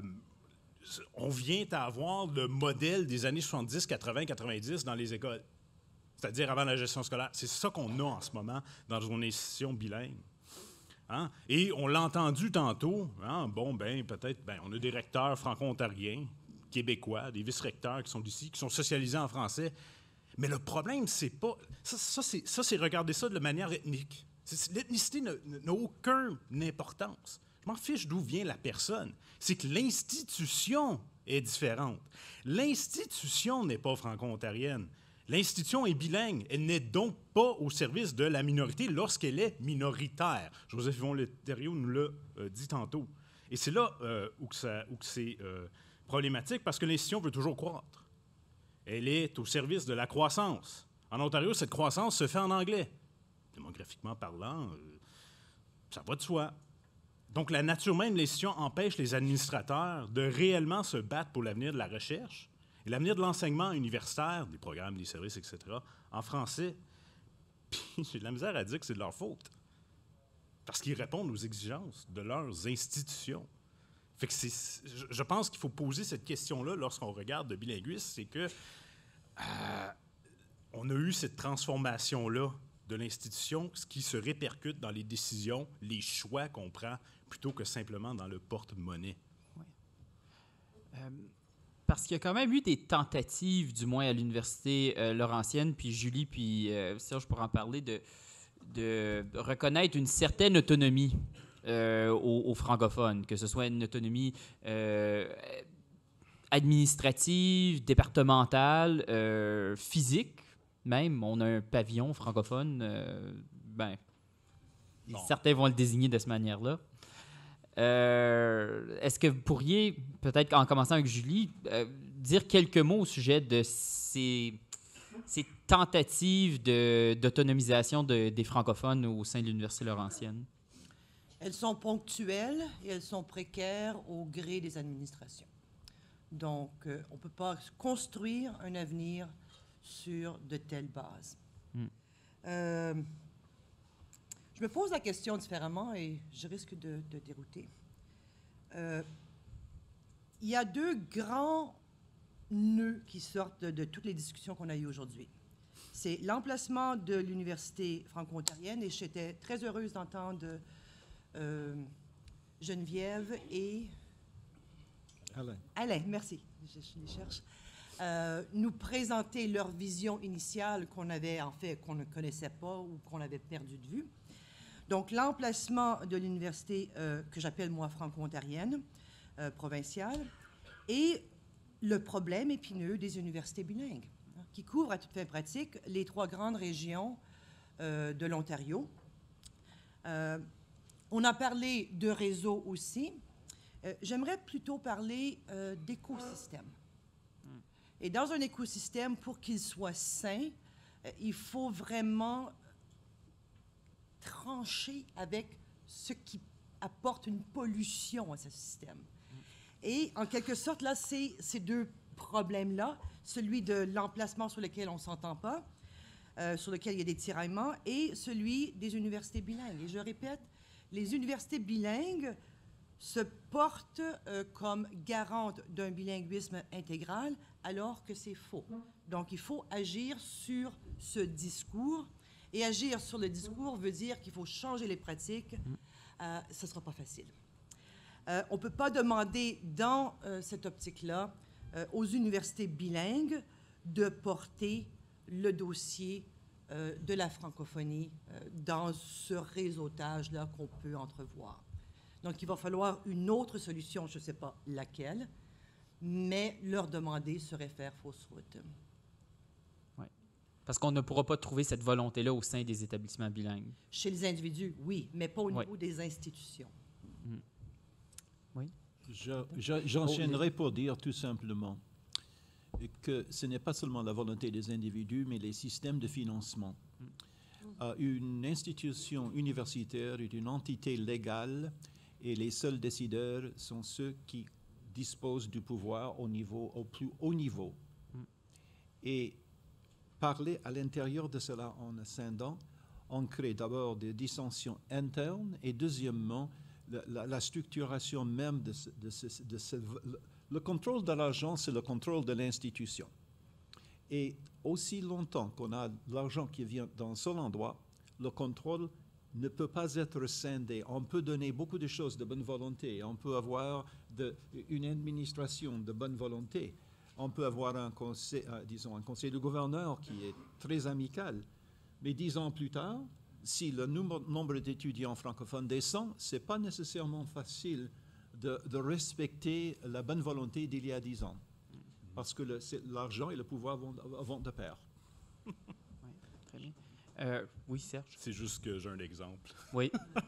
on vient à avoir le modèle des années soixante-dix, quatre-vingts, quatre-vingt-dix dans les écoles, c'est-à-dire avant la gestion scolaire. C'est ça qu'on a en ce moment dans une institution bilingue. Hein? Et on l'a entendu tantôt, hein? Bon, ben peut-être, ben, on a des recteurs franco-ontariens, québécois, des vice-recteurs qui sont d'ici, qui sont socialisés en français. Mais le problème, c'est pas... Ça, ça, c'est, ça, c'est regarder ça de manière ethnique. C'est, l'ethnicité n'a, n'a aucune importance. Je m'en fiche d'où vient la personne. C'est que l'institution est différente. L'institution n'est pas franco-ontarienne. L'institution est bilingue. Elle n'est donc pas au service de la minorité lorsqu'elle est minoritaire. Joseph Yvon-Leterriot nous l'a euh, dit tantôt. Et c'est là euh, où, que ça, où que c'est euh, problématique, parce que l'institution veut toujours croître. Elle est au service de la croissance. En Ontario, cette croissance se fait en anglais. Démographiquement parlant, euh, ça va de soi. Donc, la nature même de l'institution empêche les administrateurs de réellement se battre pour l'avenir de la recherche et l'avenir de l'enseignement universitaire, des programmes, des services, et cetera, en français. Puis, j'ai de la misère à dire que c'est de leur faute. Parce qu'ils répondent aux exigences de leurs institutions. Fait que c'est, je pense qu'il faut poser cette question-là lorsqu'on regarde le bilinguisme, c'est que euh, on a eu cette transformation-là de l'institution, ce qui se répercute dans les décisions, les choix qu'on prend, plutôt que simplement dans le porte-monnaie. Oui. Euh, parce qu'il y a quand même eu des tentatives, du moins à l'Université euh, Laurentienne, puis Julie, puis euh, Serge pourra en parler, de, de reconnaître une certaine autonomie euh, aux, aux francophones, que ce soit une autonomie euh, administrative, départementale, euh, physique. Même, on a un pavillon francophone, euh, ben, non. Certains vont le désigner de cette manière-là. Euh, est-ce que vous pourriez, peut-être en commençant avec Julie, euh, dire quelques mots au sujet de ces, ces tentatives de, d'autonomisation de, des francophones au sein de l'Université Laurentienne? Elles sont ponctuelles et elles sont précaires au gré des administrations. Donc, euh, on ne peut pas construire un avenir sur de telles bases. Mm. Euh, je me pose la question différemment et je risque de, de dérouter. Euh, il y a deux grands nœuds qui sortent de, de toutes les discussions qu'on a eues aujourd'hui. C'est l'emplacement de l'Université franco-ontarienne, et j'étais très heureuse d'entendre euh, Geneviève et... Alain. Alain, merci. Je, je les cherche. Euh, nous présenter leur vision initiale qu'on avait, en fait, qu'on ne connaissait pas ou qu'on avait perdu de vue. Donc, l'emplacement de l'université euh, que j'appelle, moi, franco-ontarienne, euh, provinciale, et le problème épineux des universités bilingues, hein, qui couvrent à toute fin pratique les trois grandes régions euh, de l'Ontario. Euh, on a parlé de réseau aussi. Euh, j'aimerais plutôt parler euh, d'écosystème. Et dans un écosystème, pour qu'il soit sain, euh, il faut vraiment trancher avec ce qui apporte une pollution à ce système. Et en quelque sorte, là, c'est ces deux problèmes-là, celui de l'emplacement sur lequel on ne s'entend pas, euh, sur lequel il y a des tiraillements, et celui des universités bilingues. Et je répète, les universités bilingues se portent euh, comme garantes d'un bilinguisme intégral, alors que c'est faux. Donc, il faut agir sur ce discours. Et agir sur le discours veut dire qu'il faut changer les pratiques. Euh, ce ne sera pas facile. Euh, on ne peut pas demander dans euh, cette optique-là euh, aux universités bilingues de porter le dossier euh, de la francophonie euh, dans ce réseautage-là qu'on peut entrevoir. Donc, il va falloir une autre solution, je ne sais pas laquelle, mais leur demander serait faire fausse route. Oui. Parce qu'on ne pourra pas trouver cette volonté-là au sein des établissements bilingues. Chez les individus, oui, mais pas au oui. niveau des institutions. Mmh. Oui. Je- je- J'enchaînerai pour dire tout simplement que ce n'est pas seulement la volonté des individus, mais les systèmes de financement. Euh, une institution universitaire est une entité légale et les seuls décideurs sont ceux qui disposent du pouvoir au, niveau, au plus haut niveau. Et parler à l'intérieur de cela en ascendant, on crée d'abord des dissensions internes et deuxièmement, la, la, la structuration même de ce, de ce, de ce, le, le contrôle de l'argent, c'est le contrôle de l'institution. Et aussi longtemps qu'on a l'argent qui vient d'un seul endroit, le contrôle ne peut pas être scindé. On peut donner beaucoup de choses de bonne volonté. On peut avoir de, une administration de bonne volonté. On peut avoir un conseil, euh, disons, un conseil de gouverneur qui est très amical. Mais dix ans plus tard, si le nombre, nombre d'étudiants francophones descend, ce n'est pas nécessairement facile de, de respecter la bonne volonté d'il y a dix ans. Parce que l'argent et le pouvoir vont, vont de pair. Oui, très bien. Euh, oui, Serge? C'est juste que j'ai un exemple. Oui.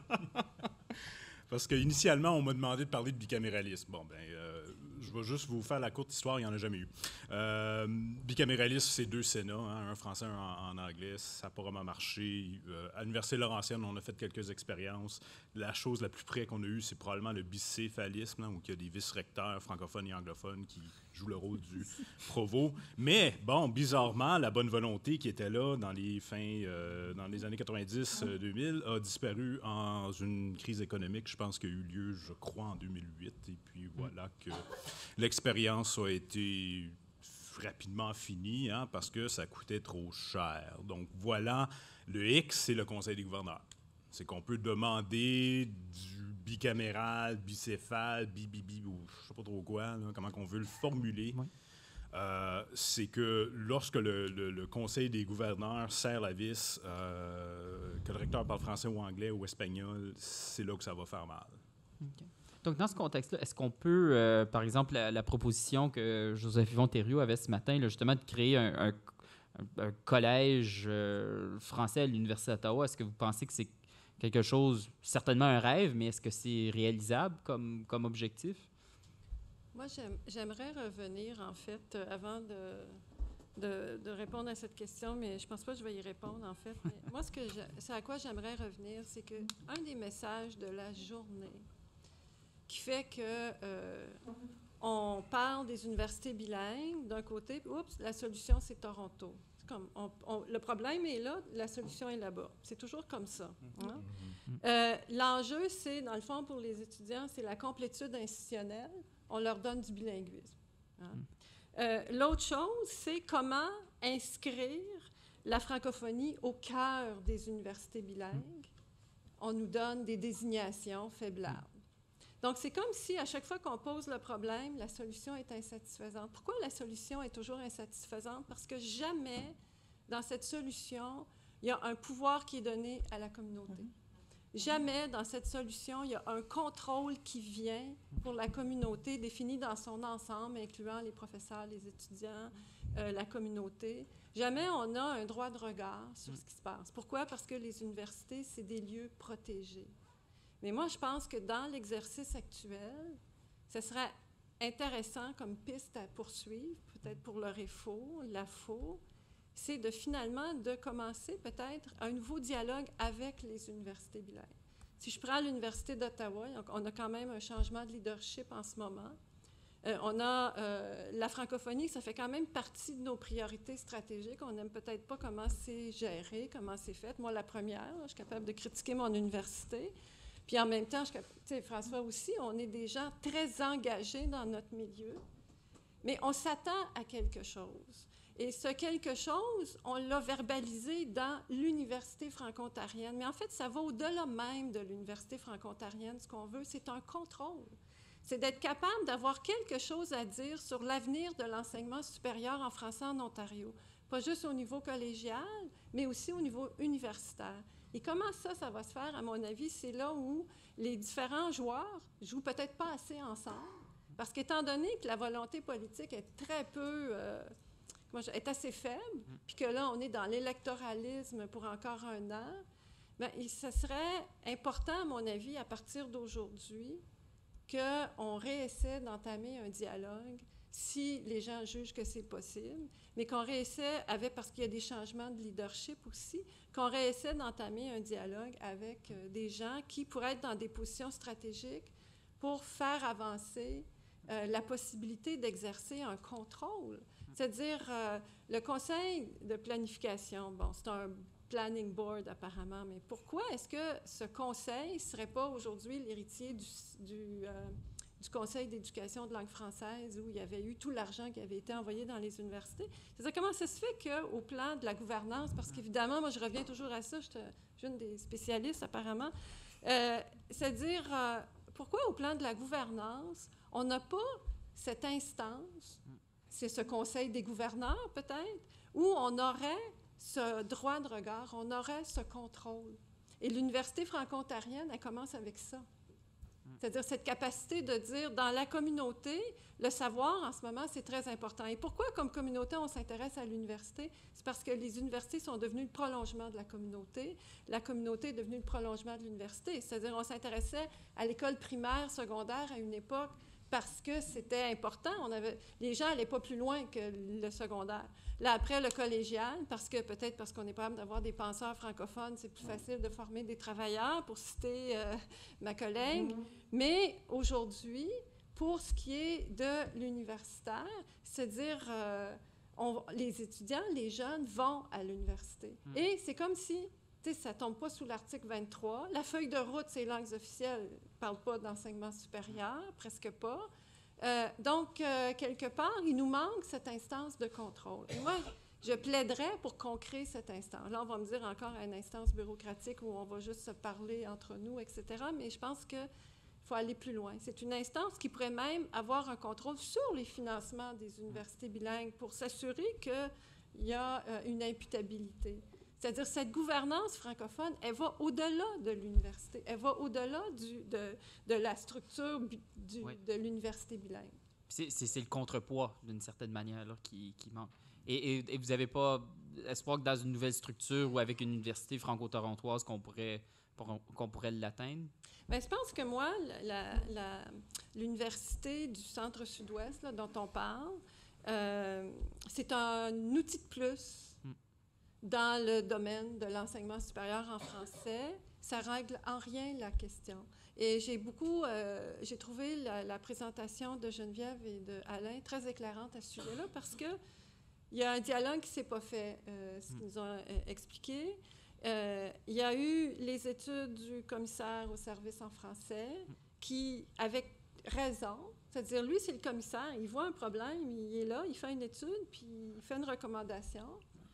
Parce qu'initialement, on m'a demandé de parler de bicaméralisme. Bon, ben, euh, je vais juste vous faire la courte histoire, il n'y en a jamais eu. Euh, bicaméralisme, c'est deux Sénats, hein, un français, un en, en anglais. Ça n'a pas vraiment marché. Euh, à l'Université Laurentienne, on a fait quelques expériences. La chose la plus près qu'on a eue, c'est probablement le bicéphalisme, hein, où il y a des vice-recteurs francophones et anglophones qui jouent le rôle du provost. Mais, bon, bizarrement, la bonne volonté qui était là dans les fins, euh, dans les années quatre-vingt-dix deux mille a disparu en une crise économique, je pense, qui a eu lieu, je crois, en deux mille huit. Et puis voilà que l'expérience a été rapidement finie, hein, parce que ça coûtait trop cher. Donc voilà, le X, c'est le Conseil des gouverneurs. C'est qu'on peut demander du bicaméral, bicéphale, bibibi, ou je ne sais pas trop quoi, là, comment on veut le formuler. Oui. Euh, c'est que lorsque le, le, le Conseil des gouverneurs serre la vis, euh, que le recteur parle français ou anglais ou espagnol, c'est là que ça va faire mal. Okay. Donc, dans ce contexte-là, est-ce qu'on peut, euh, par exemple, la, la proposition que Joseph-Yvon Thériault avait ce matin, là, justement, de créer un, un, un collège euh, français à l'Université d'Ottawa, est-ce que vous pensez que c'est quelque chose, certainement un rêve, mais est-ce que c'est réalisable comme, comme objectif? Moi, j'aime, j'aimerais revenir, en fait, euh, avant de, de, de répondre à cette question, mais je ne pense pas que je vais y répondre, en fait. Mais moi, ce que c'est à quoi j'aimerais revenir, c'est qu'un des messages de la journée qui fait que euh, on parle des universités bilingues d'un côté, puis oups, la solution, c'est Toronto. C'est comme, on, on, le problème est là, la solution est là-bas. C'est toujours comme ça. Hein? Euh, l'enjeu, c'est, dans le fond, pour les étudiants, c'est la complétude institutionnelle. On leur donne du bilinguisme. Hein? Euh, l'autre chose, c'est comment inscrire la francophonie au cœur des universités bilingues. On nous donne des désignations faiblardes. Donc, c'est comme si, à chaque fois qu'on pose le problème, la solution est insatisfaisante. Pourquoi la solution est toujours insatisfaisante? Parce que jamais, dans cette solution, il y a un pouvoir qui est donné à la communauté. Jamais, dans cette solution, il y a un contrôle qui vient pour la communauté, défini dans son ensemble, incluant les professeurs, les étudiants, euh, la communauté. Jamais on a un droit de regard sur ce qui se passe. Pourquoi? Parce que les universités, c'est des lieux protégés. Mais moi, je pense que dans l'exercice actuel, ce serait intéressant comme piste à poursuivre, peut-être pour le REFO, l'A F O, c'est de finalement de commencer peut-être un nouveau dialogue avec les universités bilingues. Si je prends l'Université d'Ottawa, on a quand même un changement de leadership en ce moment. Euh, on a euh, la francophonie, ça fait quand même partie de nos priorités stratégiques. On n'aime peut-être pas comment c'est géré, comment c'est fait. Moi, la première, là, je suis capable de critiquer mon université. Puis en même temps, je, tu sais, François aussi, on est des gens très engagés dans notre milieu, mais on s'attend à quelque chose. Et ce quelque chose, on l'a verbalisé dans l'Université franco-ontarienne. Mais en fait, ça va au-delà même de l'Université franco-ontarienne. Ce qu'on veut, c'est un contrôle. C'est d'être capable d'avoir quelque chose à dire sur l'avenir de l'enseignement supérieur en français en Ontario. Pas juste au niveau collégial, mais aussi au niveau universitaire. Et comment ça, ça va se faire, à mon avis, c'est là où les différents joueurs jouent peut-être pas assez ensemble. Parce qu'étant donné que la volonté politique est très peu... Euh, est assez faible, puis que là, on est dans l'électoralisme pour encore un an, bien, ce serait important, à mon avis, à partir d'aujourd'hui, qu'on réessaie d'entamer un dialogue si les gens jugent que c'est possible, mais qu'on réessaie, avec, parce qu'il y a des changements de leadership aussi, qu'on réessaie d'entamer un dialogue avec euh, des gens qui pourraient être dans des positions stratégiques pour faire avancer euh, la possibilité d'exercer un contrôle. C'est-à-dire, euh, le conseil de planification, bon, c'est un planning board apparemment, mais pourquoi est-ce que ce conseil ne serait pas aujourd'hui l'héritier du... du euh, du Conseil d'éducation de langue française où il y avait eu tout l'argent qui avait été envoyé dans les universités. C'est-à-dire, comment ça se fait qu'au plan de la gouvernance, parce qu'évidemment, moi, je reviens toujours à ça, je suis une des spécialistes apparemment, euh, c'est-à-dire, euh, pourquoi au plan de la gouvernance, on n'a pas cette instance, c'est ce Conseil des gouverneurs peut-être, où on aurait ce droit de regard, on aurait ce contrôle. Et l'Université franco-ontarienne, elle commence avec ça. C'est-à-dire cette capacité de dire, dans la communauté, le savoir, en ce moment, c'est très important. Et pourquoi, comme communauté, on s'intéresse à l'université? C'est parce que les universités sont devenues le prolongement de la communauté. La communauté est devenue le prolongement de l'université. C'est-à-dire on s'intéressait à l'école primaire, secondaire, à une époque, parce que c'était important. On avait, les gens n'allaient pas plus loin que le secondaire. Là, après, le collégial, parce que peut-être parce qu'on est capable d'avoir des penseurs francophones, c'est plus facile de former des travailleurs, pour citer euh, ma collègue. Mm-hmm. Mais aujourd'hui, pour ce qui est de l'universitaire, c'est-à-dire euh, on, les étudiants, les jeunes vont à l'université. Mm. Et c'est comme si, tu sais, ça ne tombe pas sous l'article vingt-trois. La feuille de route, ces langues officielles, ne parle pas d'enseignement supérieur, presque pas. Euh, donc, euh, quelque part, il nous manque cette instance de contrôle. Et moi, je plaiderais pour qu'on crée cette instance. Là, on va me dire encore une instance bureaucratique où on va juste se parler entre nous, et cetera. Mais je pense qu'il faut aller plus loin. C'est une instance qui pourrait même avoir un contrôle sur les financements des universités bilingues pour s'assurer qu'il y a euh, une imputabilité. C'est-à-dire, cette gouvernance francophone, elle va au-delà de l'université. Elle va au-delà du, de, de la structure du, oui. de l'université bilingue. C'est, c'est, c'est le contrepoids, d'une certaine manière, là, qui, qui manque. Et, et, et vous n'avez pas espoir que dans une nouvelle structure ou avec une université franco-torontoise qu'on pourrait, qu'on pourrait l'atteindre? Bien, je pense que moi, la, la, l'université du Centre-Sud-Ouest là, dont on parle, euh, c'est un outil de plus dans le domaine de l'enseignement supérieur en français. Ça ne règle en rien la question. Et j'ai beaucoup, euh, j'ai trouvé la, la présentation de Geneviève et d'Alain très éclairante à ce sujet-là parce qu'il y a un dialogue qui ne s'est pas fait, euh, ce qu'ils nous ont euh, expliqué. Euh, il y a eu les études du commissaire au service en français qui, avec raison, c'est-à-dire lui, c'est le commissaire, il voit un problème, il est là, il fait une étude, puis il fait une recommandation.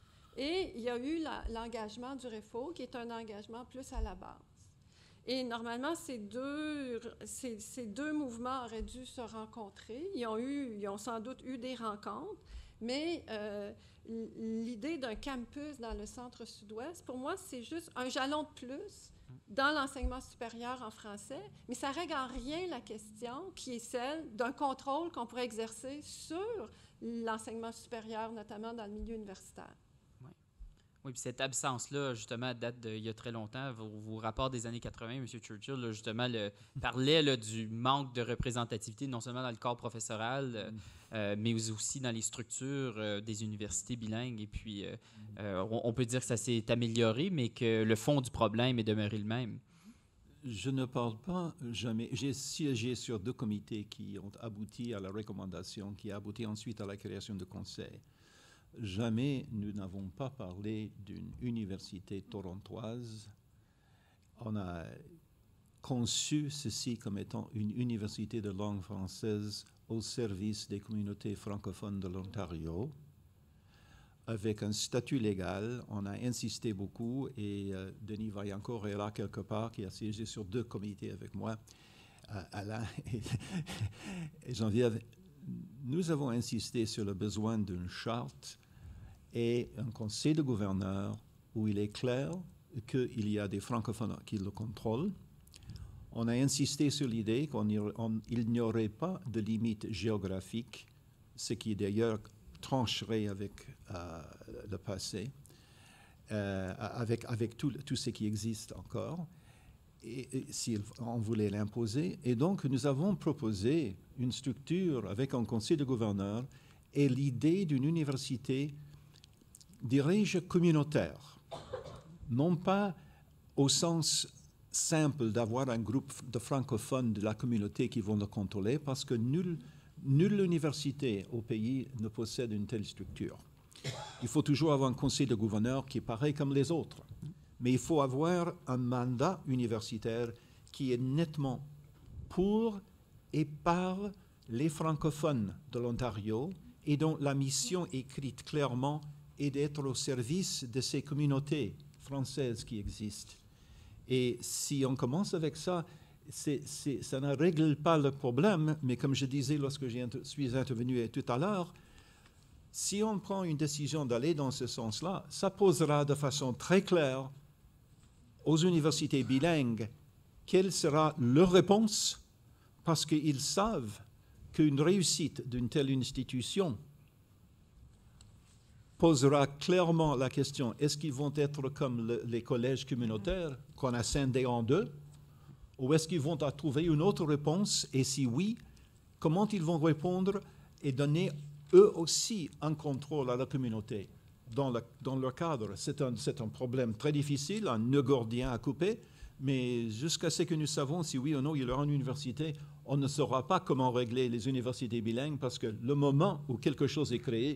Et il y a eu la, l'engagement du R E F O, qui est un engagement plus à la base. Et normalement, ces deux, ces, ces deux mouvements auraient dû se rencontrer. Ils ont, eu, ils ont sans doute eu des rencontres, mais euh, l'idée d'un campus dans le Centre-Sud-Ouest, pour moi, c'est juste un jalon de plus dans l'enseignement supérieur en français, mais ça ne règle en rien la question qui est celle d'un contrôle qu'on pourrait exercer sur l'enseignement supérieur, notamment dans le milieu universitaire. Oui, puis cette absence-là, justement, date d'il y a très longtemps. Vos, vos rapports des années quatre-vingt, M. Churchill, là, justement, le, parlait là, du manque de représentativité, non seulement dans le corps professoral, euh, mm. euh, mais aussi dans les structures euh, des universités bilingues. Et puis, euh, mm. euh, on, on peut dire que ça s'est amélioré, mais que le fond du problème est demeuré le même. Je ne parle pas jamais. J'ai siégé sur deux comités qui ont abouti à la recommandation, qui a abouti ensuite à la création de conseils. Jamais nous n'avons pas parlé d'une université torontoise. On a conçu ceci comme étant une université de langue française au service des communautés francophones de l'Ontario, avec un statut légal. On a insisté beaucoup et euh, Denis Vaillancourt est là quelque part, qui a siégé sur deux comités avec moi, euh, Alain et, et Geneviève. Nous avons insisté sur le besoin d'une charte et un conseil de gouverneurs où il est clair qu'il y a des francophones qui le contrôlent. On a insisté sur l'idée qu'il n'y aurait pas de limite géographique, ce qui d'ailleurs trancherait avec euh, le passé, euh, avec, avec tout, tout ce qui existe encore. et, et si on voulait l'imposer. Et donc, nous avons proposé une structure avec un conseil de gouverneurs et l'idée d'une université, dirais-je, communautaire. Non pas au sens simple d'avoir un groupe de francophones de la communauté qui vont le contrôler, parce que nulle, nulle université au pays ne possède une telle structure. Il faut toujours avoir un conseil de gouverneurs qui est pareil comme les autres. Mais il faut avoir un mandat universitaire qui est nettement pour et par les francophones de l'Ontario et dont la mission écrite clairement est d'être au service de ces communautés françaises qui existent. Et si on commence avec ça, c'est, c'est, ça ne règle pas le problème, mais comme je disais lorsque je suis intervenu tout à l'heure, si on prend une décision d'aller dans ce sens-là, ça posera de façon très claire aux universités bilingues quelle sera leur réponse, parce qu'ils savent qu'une réussite d'une telle institution posera clairement la question, est-ce qu'ils vont être comme le, les collèges communautaires qu'on a scindés en deux, ou est-ce qu'ils vont trouver une autre réponse, et si oui, comment ils vont répondre et donner eux aussi un contrôle à la communauté dans, le, dans leur cadre. C'est un, c'est un problème très difficile, un nœud gordien à couper, mais jusqu'à ce que nous savons si oui ou non il y aura une université, on ne saura pas comment régler les universités bilingues, parce que le moment où quelque chose est créé,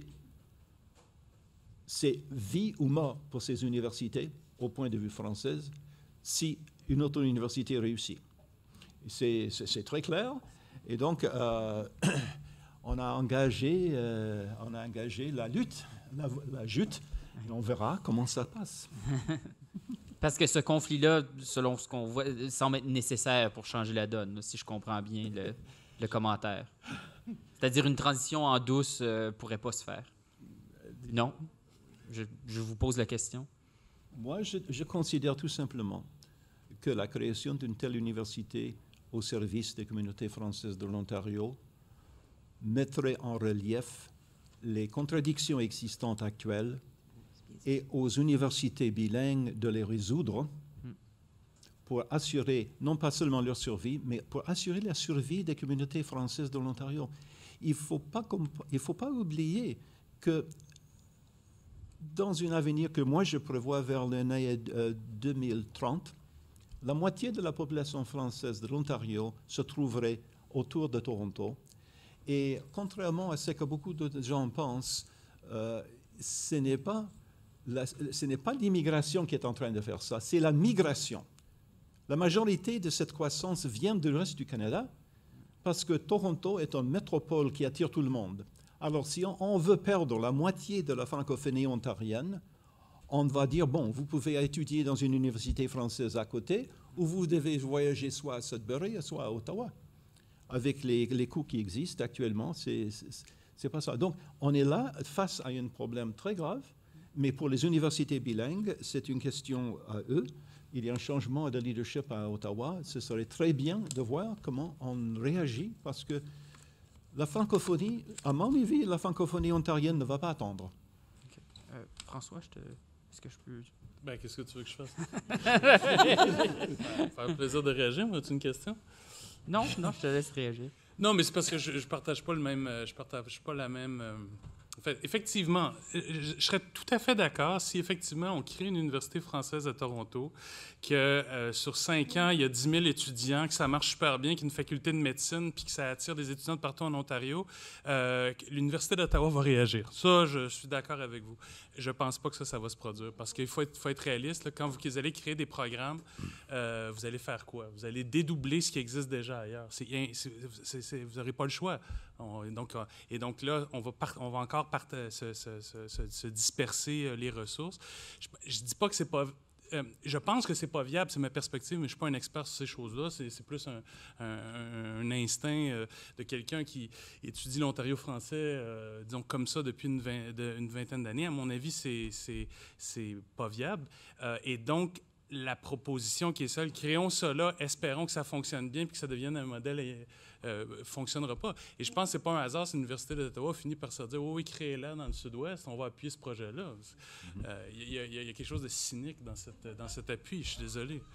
c'est vie ou mort pour ces universités, au point de vue français, si une autre université réussit. C'est, c'est, c'est très clair. Et donc, euh, on, a engagé, euh, on a engagé la lutte, la, la jute, et on verra comment ça passe. Parce que ce conflit-là, selon ce qu'on voit, semble être nécessaire pour changer la donne, si je comprends bien le, le commentaire. C'est-à-dire une transition en douce ne euh, pourrait pas se faire. Non? Je, je vous pose la question. Moi, je, je considère tout simplement que la création d'une telle université au service des communautés françaises de l'Ontario mettrait en relief les contradictions existantes actuelles et aux universités bilingues de les résoudre pour assurer non pas seulement leur survie, mais pour assurer la survie des communautés françaises de l'Ontario. Il ne faut pas, il faut pas oublier que dans un avenir que moi je prévois vers l'année euh, deux mille trente, la moitié de la population française de l'Ontario se trouverait autour de Toronto. Et contrairement à ce que beaucoup de gens pensent, euh, ce n'est pas, la, ce n'est pas l'immigration qui est en train de faire ça, c'est la migration. La majorité de cette croissance vient du reste du Canada parce que Toronto est une métropole qui attire tout le monde. Alors, si on, on veut perdre la moitié de la francophonie ontarienne, on va dire, bon, vous pouvez étudier dans une université française à côté, ou vous devez voyager soit à Sudbury, soit à Ottawa. Avec les, les coûts qui existent actuellement, c'est, c'est, c'est pas ça. Donc, on est là face à un problème très grave, mais pour les universités bilingues, c'est une question à eux. Il y a un changement de leadership à Ottawa. Ce serait très bien de voir comment on réagit, parce que la francophonie, à mon avis, la francophonie ontarienne ne va pas attendre. Okay. Euh, François, je te... est-ce que je peux... Ben, qu'est-ce que tu veux que je fasse? Faire plaisir de réagir, as-tu une question? Non, non, je te laisse réagir. Non, mais c'est parce que je, je partage pas le même... Je partage pas la même... Euh, en fait, effectivement, je, je serais tout à fait d'accord si, effectivement, on crée une université française à Toronto, que euh, sur cinq ans, il y a dix mille étudiants, que ça marche super bien, qu'il y a une faculté de médecine, puis que ça attire des étudiants de partout en Ontario, euh, l'Université d'Ottawa va réagir. Ça, je suis d'accord avec vous. Je pense pas que ça, ça va se produire, parce qu'il faut être, faut être réaliste. Là, quand vous, vous allez créer des programmes, euh, vous allez faire quoi? Vous allez dédoubler ce qui existe déjà ailleurs. C'est, c'est, c'est, c'est, vous n'aurez pas le choix. On, donc, et donc là, on va, part, on va encore part, se, se, se, se, se disperser les ressources. Je ne dis pas que c'est pas... Euh, je pense que c'est pas viable, c'est ma perspective, mais je ne suis pas un expert sur ces choses-là. C'est, c'est plus un, un, un instinct euh, de quelqu'un qui étudie l'Ontario français, euh, disons comme ça, depuis une, vingt, de, une vingtaine d'années. À mon avis, c'est, c'est, c'est pas viable. Euh, et donc, la proposition qui est seule, créons ça là, espérons que ça fonctionne bien puis que ça devienne un modèle ne euh, fonctionnera pas. Et je pense que ce n'est pas un hasard si l'Université d'Ottawa finit par se dire oh, « Oui, créez-la dans le Sud-Ouest, on va appuyer ce projet-là. Mm-hmm. » Il euh, y, y, y a quelque chose de cynique dans, cette, dans cet appui, je suis désolé.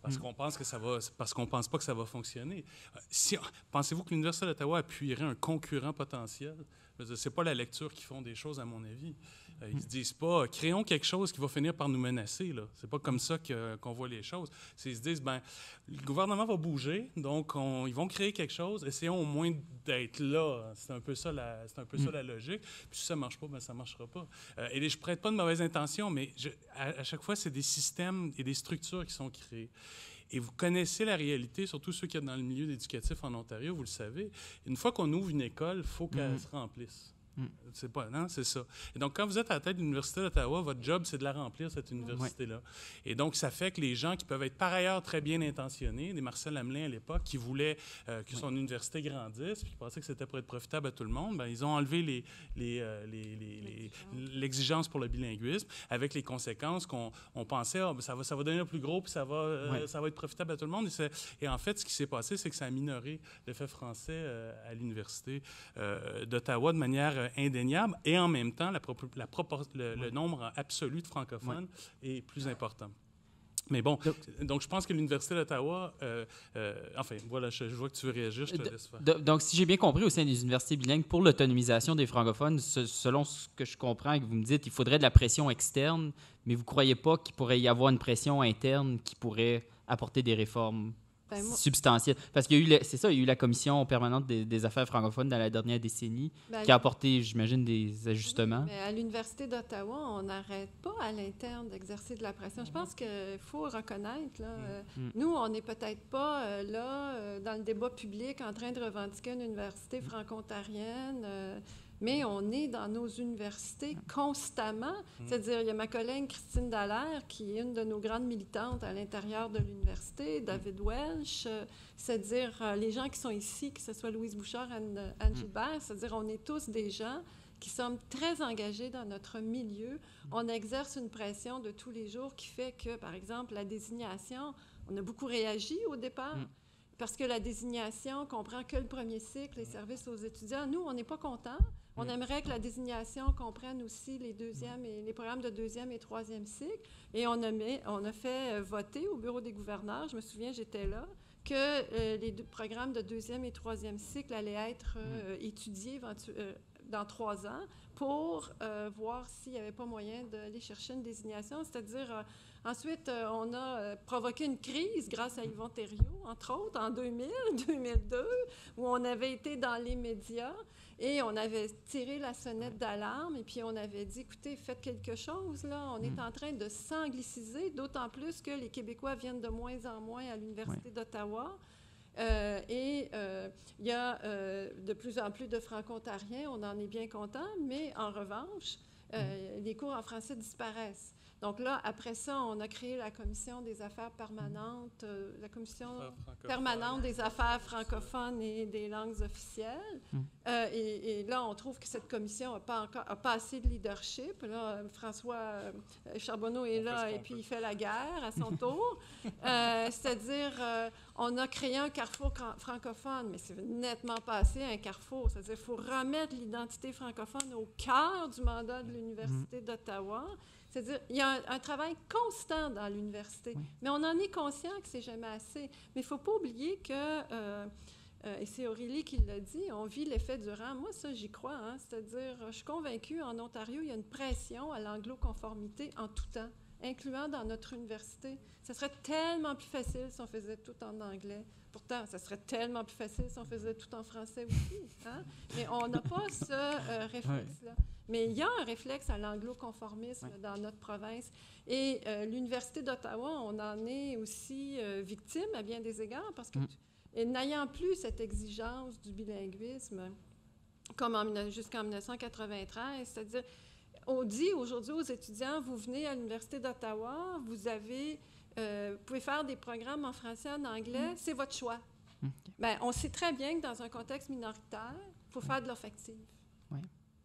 parce mmh. qu'on pense que ça va, parce qu'on pense pas que ça va fonctionner. Si, pensez-vous que l'Université d'Ottawa appuierait un concurrent potentiel? C'est pas la lecture qu'ils font des choses, à mon avis. Euh, ils se disent pas, créons quelque chose qui va finir par nous menacer. Là. C'est pas comme ça que, qu'on voit les choses. C'est, ils se disent, ben, le gouvernement va bouger, donc on, ils vont créer quelque chose, essayons au moins d'être là. C'est un peu ça la, c'est un peu mm. ça la logique. Puis si ça marche pas, ben ça marchera pas. Euh, et je prête pas de mauvaises intentions, mais je, à, à chaque fois, c'est des systèmes et des structures qui sont créées. Et vous connaissez la réalité, surtout ceux qui sont dans le milieu éducatif en Ontario, vous le savez. Une fois qu'on ouvre une école, il faut qu'elle mm. se remplisse. Mm. C'est pas, non, c'est ça. Et donc, quand vous êtes à la tête de l'Université d'Ottawa, votre job, c'est de la remplir, cette université-là. Ouais. Et donc, ça fait que les gens qui peuvent être par ailleurs très bien intentionnés, des Marcel Hamelin à l'époque, qui voulaient euh, que ouais. son université grandisse, puis qui pensaient que c'était pour être profitable à tout le monde, ben, ils ont enlevé les, les, euh, les, les, les, l'exigence pour le bilinguisme, avec les conséquences qu'on on pensait, oh, ben, ça, va, ça va devenir plus gros, puis ça va, euh, ouais. ça va être profitable à tout le monde. Et, et en fait, ce qui s'est passé, c'est que ça a minoré l'effet français euh, à l'Université euh, d'Ottawa de manière indéniable, et en même temps, la propor- la propor- le, ouais. le nombre absolu de francophones ouais. est plus important. Mais bon, donc, donc je pense que l'Université d'Ottawa, euh, euh, enfin, voilà, je, je vois que tu veux réagir, je te laisse faire. Donc, si j'ai bien compris, au sein des universités bilingues, pour l'autonomisation des francophones, ce, selon ce que je comprends et que vous me dites, il faudrait de la pression externe, mais vous ne croyez pas qu'il pourrait y avoir une pression interne qui pourrait apporter des réformes Ben moi... substantielle. Parce qu'il y a eu, le, c'est ça, il y a eu la commission permanente des, des affaires francophones dans la dernière décennie ben, qui a apporté, j'imagine, des ajustements. Oui, mais à l'Université d'Ottawa, on n'arrête pas à l'interne d'exercer de la pression. Je pense qu'il faut reconnaître, là, euh, mm. nous, on n'est peut-être pas euh, là, euh, dans le débat public, en train de revendiquer une université franco-ontarienne, euh, mais on est dans nos universités constamment. Mm. C'est-à-dire, il y a ma collègue Christine Dallaire, qui est une de nos grandes militantes à l'intérieur de l'université, David Welch, euh, c'est-à-dire euh, les gens qui sont ici, que ce soit Louise Bouchard, Anne, Anne mm. Gilbert, c'est-à-dire on est tous des gens qui sommes très engagés dans notre milieu. On exerce une pression de tous les jours qui fait que, par exemple, la désignation, on a beaucoup réagi au départ, mm. parce que la désignation comprend que le premier cycle, les services aux étudiants. Nous, on n'est pas contents. On aimerait que la désignation comprenne aussi les deuxièmes et les programmes de deuxième et troisième cycle. Et on a, mis, on a fait voter au bureau des gouverneurs, je me souviens, j'étais là, que euh, les deux programmes de deuxième et troisième cycle allaient être euh, étudiés éventu- euh, dans trois ans pour euh, voir s'il n'y avait pas moyen d'aller chercher une désignation. C'est-à-dire, euh, ensuite, euh, on a euh, provoqué une crise grâce à Yvon Thériault, entre autres, en deux mille, deux mille deux, où on avait été dans les médias et on avait tiré la sonnette d'alarme et puis on avait dit, écoutez, faites quelque chose, là. On est en train de s'angliciser, d'autant plus que les Québécois viennent de moins en moins à l'Université ouais. d'Ottawa. Euh, et euh, il y a euh, de plus en plus de franco-ontariens, on en est bien content, mais en revanche, euh, les cours en français disparaissent. Donc là, après ça, on a créé la commission des affaires permanentes, euh, la commission permanente des affaires francophones et des langues officielles. Mm. Euh, et, et là, on trouve que cette commission n'a pas, encore, a pas assez de leadership. Là, François euh, Charbonneau est on là et puis peut. il fait la guerre à son tour. euh, c'est-à-dire, euh, on a créé un carrefour francophone, mais c'est nettement pas assez un carrefour. C'est-à-dire qu'il faut remettre l'identité francophone au cœur du mandat de l'Université mm. d'Ottawa. C'est-à-dire, il y a un, un travail constant dans l'université, oui. mais on en est conscient que c'est jamais assez. Mais il ne faut pas oublier que, euh, euh, et c'est Aurélie qui l'a dit, on vit l'effet Durand. Moi, ça, j'y crois. Hein? C'est-à-dire, je suis convaincue, en Ontario, il y a une pression à l'anglo-conformité en tout temps, incluant dans notre université. Ça serait tellement plus facile si on faisait tout en anglais. Pourtant, ça serait tellement plus facile si on faisait tout en français aussi. Hein? Mais on n'a pas ce euh, réflexe-là. Oui. Mais il y a un réflexe à l'anglo-conformisme oui. dans notre province. Et euh, l'Université d'Ottawa, on en est aussi euh, victime à bien des égards parce que, mm. n'ayant plus cette exigence du bilinguisme, comme en, jusqu'en dix-neuf cent quatre-vingt-treize, c'est-à-dire, on dit aujourd'hui aux étudiants, vous venez à l'Université d'Ottawa, vous avez, euh, vous pouvez faire des programmes en français, en anglais, mm. c'est votre choix. Mm. Bien, on sait très bien que dans un contexte minoritaire, il faut mm. faire de l'offective. Oui.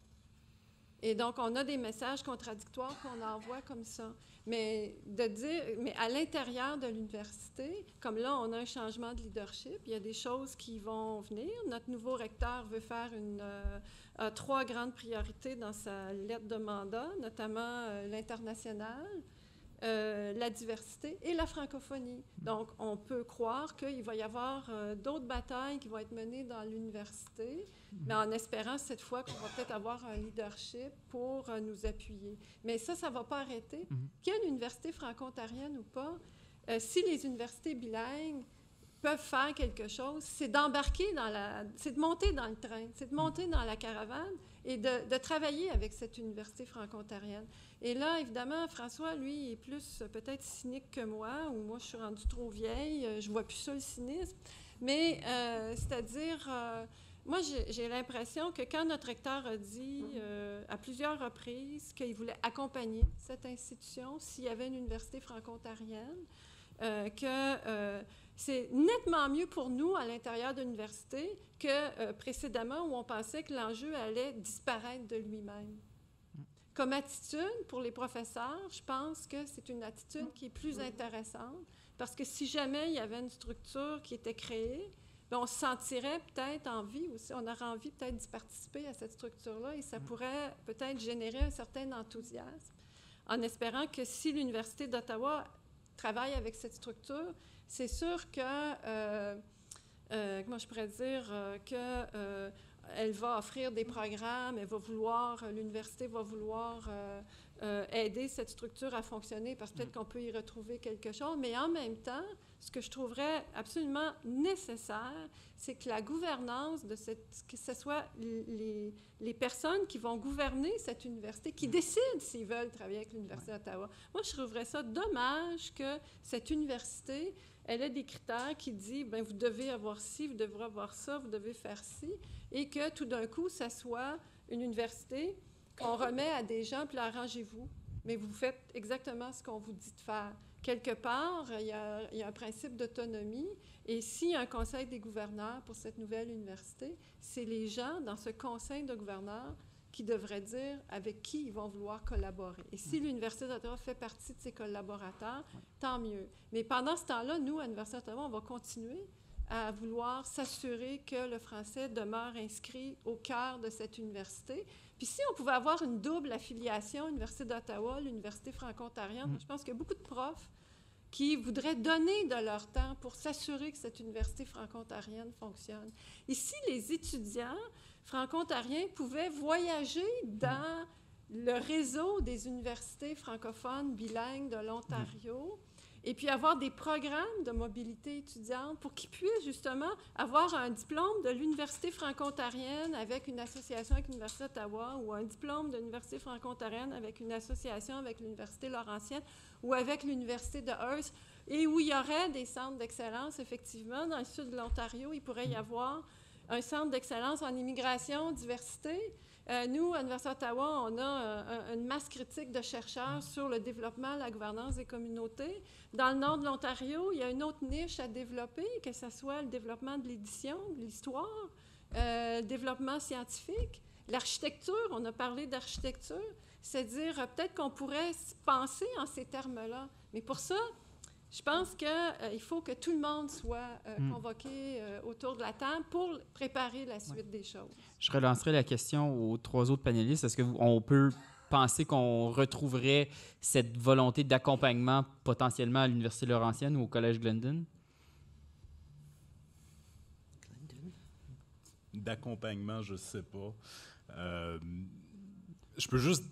Et donc, on a des messages contradictoires qu'on envoie comme ça. Mais de dire, mais à l'intérieur de l'université, comme là, on a un changement de leadership, il y a des choses qui vont venir. Notre nouveau recteur veut faire une, euh, euh, trois grandes priorités dans sa lettre de mandat, notamment euh, l'international, euh, la diversité et la francophonie. Donc, on peut croire qu'il va y avoir euh, d'autres batailles qui vont être menées dans l'université, mais en espérant cette fois qu'on va peut-être avoir un leadership pour euh, nous appuyer. Mais ça, ça ne va pas arrêter. Mm-hmm. Qu'il y ait une université franco-ontarienne ou pas, euh, si les universités bilingues peuvent faire quelque chose, c'est d'embarquer dans la... c'est de monter dans le train, c'est de monter dans la caravane et de, de travailler avec cette université franco-ontarienne. Et là, évidemment, François, lui, est plus euh, peut-être cynique que moi, ou moi, je suis rendue trop vieille, euh, je vois plus ça, le cynisme. Mais, euh, c'est-à-dire, euh, moi, j'ai, j'ai l'impression que quand notre recteur a dit euh, à plusieurs reprises qu'il voulait accompagner cette institution s'il y avait une université franco-ontarienne, euh, que... Euh, c'est nettement mieux pour nous à l'intérieur de l'université que euh, précédemment où on pensait que l'enjeu allait disparaître de lui-même. Comme attitude pour les professeurs, je pense que c'est une attitude qui est plus intéressante parce que si jamais il y avait une structure qui était créée, bien, on se sentirait peut-être envie aussi, on aurait envie peut-être d'y participer à cette structure-là et ça pourrait peut-être générer un certain enthousiasme en espérant que si l'Université d'Ottawa travaille avec cette structure, c'est sûr que, euh, euh, comment je pourrais dire, euh, que euh, elle va offrir des programmes, elle va vouloir, l'université va vouloir euh, euh, aider cette structure à fonctionner parce que peut-être qu'on peut y retrouver quelque chose, mais en même temps, ce que je trouverais absolument nécessaire, c'est que la gouvernance de cette, que ce soit les, les personnes qui vont gouverner cette université, qui décident s'ils veulent travailler avec l'Université d'Ottawa. Moi, je trouverais ça dommage que cette université, elle ait des critères qui disent, bien, vous devez avoir ci, vous devrez avoir ça, vous devez faire ci, et que tout d'un coup, ça soit une université qu'on remet à des gens, puis là, arrangez-vous, mais vous faites exactement ce qu'on vous dit de faire. Quelque part, il y a, il y a un principe d'autonomie, et s'il y a un conseil des gouverneurs pour cette nouvelle université, c'est les gens dans ce conseil de gouverneurs qui devraient dire avec qui ils vont vouloir collaborer. Et si l'Université d'Ottawa fait partie de ces collaborateurs, tant mieux. Mais pendant ce temps-là, nous, à l'Université d'Ottawa, on va continuer à vouloir s'assurer que le français demeure inscrit au cœur de cette université. Puis si on pouvait avoir une double affiliation, l'Université d'Ottawa, l'Université franco-ontarienne, mm. je pense qu'il y a beaucoup de profs qui voudraient donner de leur temps pour s'assurer que cette université franco-ontarienne fonctionne. Et si les étudiants franco-ontariens pouvaient voyager dans le réseau des universités francophones bilingues de l'Ontario, mm. et puis avoir des programmes de mobilité étudiante pour qu'ils puissent justement avoir un diplôme de l'Université franco-ontarienne avec une association avec l'Université d'Ottawa ou un diplôme de l'Université franco-ontarienne avec une association avec l'Université Laurentienne ou avec l'Université de Hearst, et où il y aurait des centres d'excellence, effectivement. Dans le sud de l'Ontario, il pourrait y avoir un centre d'excellence en immigration, diversité. Euh, nous, à l'Université d'Ottawa, on a euh, une masse critique de chercheurs sur le développement, la gouvernance des communautés. Dans le nord de l'Ontario, il y a une autre niche à développer, que ce soit le développement de l'édition, de l'histoire, euh, le développement scientifique, l'architecture. On a parlé d'architecture. C'est-à-dire, euh, peut-être qu'on pourrait penser en ces termes-là. Mais pour ça, je pense qu'il euh, faut que tout le monde soit euh, mm. convoqué euh, autour de la table pour préparer la suite ouais. des choses. Je relancerai la question aux trois autres panélistes. Est-ce qu'on peut penser qu'on retrouverait cette volonté d'accompagnement potentiellement à l'Université Laurentienne ou au Collège Glendon? Glendon? D'accompagnement, je ne sais pas. Euh, je peux juste...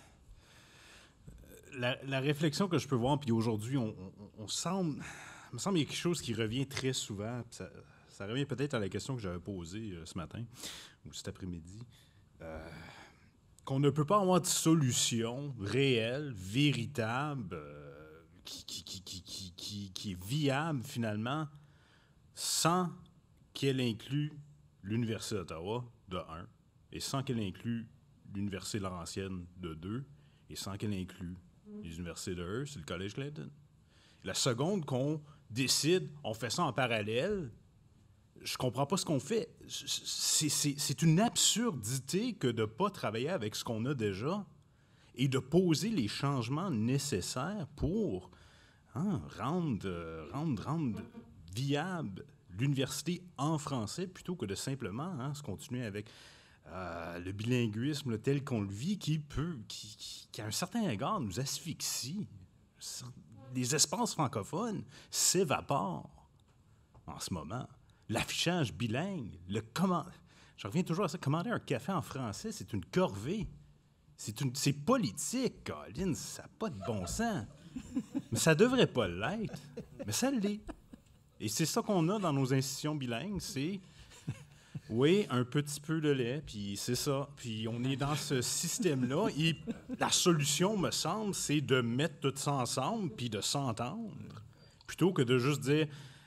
La, la réflexion que je peux voir, puis aujourd'hui, on, on, on semble... Il me semble qu'il y a quelque chose qui revient très souvent. Ça, ça revient peut-être à la question que j'avais posée euh, ce matin ou cet après-midi. Euh, qu'on ne peut pas avoir de solution réelle, véritable, euh, qui, qui, qui, qui, qui, qui, qui est viable, finalement, sans qu'elle inclue l'Université d'Ottawa, de un, et sans qu'elle inclue l'Université Laurentienne, de deux, et sans qu'elle inclue les universités de Hearst et le Collège Glendon. La seconde qu'on décide, on fait ça en parallèle, je comprends pas ce qu'on fait. C'est, c'est, c'est une absurdité que de ne pas travailler avec ce qu'on a déjà et de poser les changements nécessaires pour hein, rendre, euh, rendre, rendre viable l'université en français plutôt que de simplement hein, se continuer avec euh, le bilinguisme tel qu'on le vit qui peut, qui, qui, qui à un certain égard nous asphyxie. les espaces francophones s'évaporent en ce moment. L'affichage bilingue, le comment... Je reviens toujours à ça. Commander un café en français, c'est une corvée. C'est, une, c'est politique, Colin. Ça n'a pas de bon sens. Mais ça devrait pas l'être. Mais ça l'est. Et c'est ça qu'on a dans nos institutions bilingues, c'est... Oui, un petit peu de lait, puis c'est ça. Puis on est dans ce système-là. Et la solution, me semble, c'est de mettre tout ça ensemble, puis de s'entendre. Plutôt que de juste dire...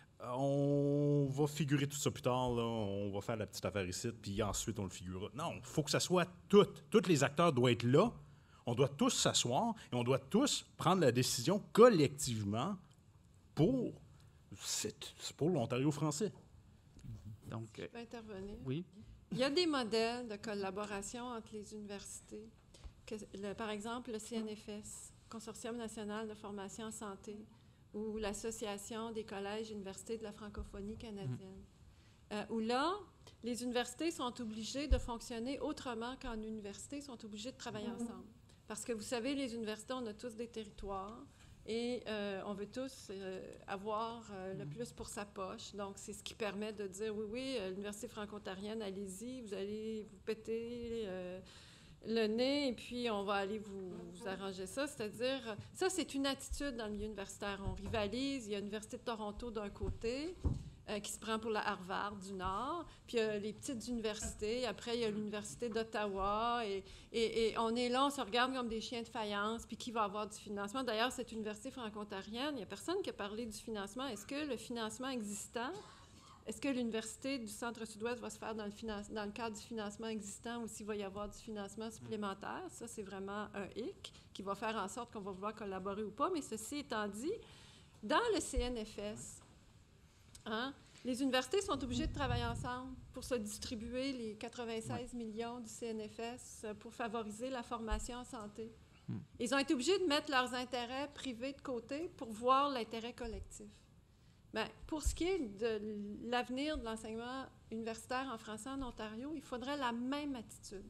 On va figurer tout ça plus tard, là. On va faire la petite affaire ici, puis ensuite on le figurera. Non, il faut que ça soit tout. Tous les acteurs doivent être là. On doit tous s'asseoir et on doit tous prendre la décision collectivement pour, c'est, c'est pour l'Ontario français. Donc, Je peux intervenir? oui. Il y a des modèles de collaboration entre les universités. Que le, par exemple, le C N F S, Consortium national de formation en santé, ou l'Association des collèges et universités de la francophonie canadienne, mmh. euh, où là, les universités sont obligées de fonctionner autrement qu'en université, sont obligées de travailler mmh. ensemble. Parce que vous savez, les universités, on a tous des territoires et euh, on veut tous euh, avoir euh, le plus pour sa poche. Donc, c'est ce qui permet de dire, oui, oui, euh, l'Université franco-ontarienne, allez-y, vous allez vous péter... Euh, le nez, et puis on va aller vous, vous arranger ça. C'est-à-dire, ça, c'est une attitude dans le milieu universitaire. On rivalise. Il y a l'Université de Toronto d'un côté, euh, qui se prend pour la Harvard du Nord, puis il y a les petites universités. Après, il y a l'Université d'Ottawa, et, et, et on est là, on se regarde comme des chiens de faïence, puis qui va avoir du financement. D'ailleurs, cette université franco-ontarienne, il n'y a personne qui a parlé du financement. Est-ce que le financement existant... Est-ce que l'Université du Centre-Sud-Ouest va se faire dans le, finance, dans le cadre du financement existant ou s'il va y avoir du financement supplémentaire? Ça, c'est vraiment un hic qui va faire en sorte qu'on va vouloir collaborer ou pas. Mais ceci étant dit, dans le C N F S, hein, les universités sont obligées de travailler ensemble pour se distribuer les quatre-vingt-seize millions du C N F S pour favoriser la formation en santé. Mm. Ils ont été obligés de mettre leurs intérêts privés de côté pour voir l'intérêt collectif. Bien, pour ce qui est de l'avenir de l'enseignement universitaire en français en Ontario, il faudrait la même attitude.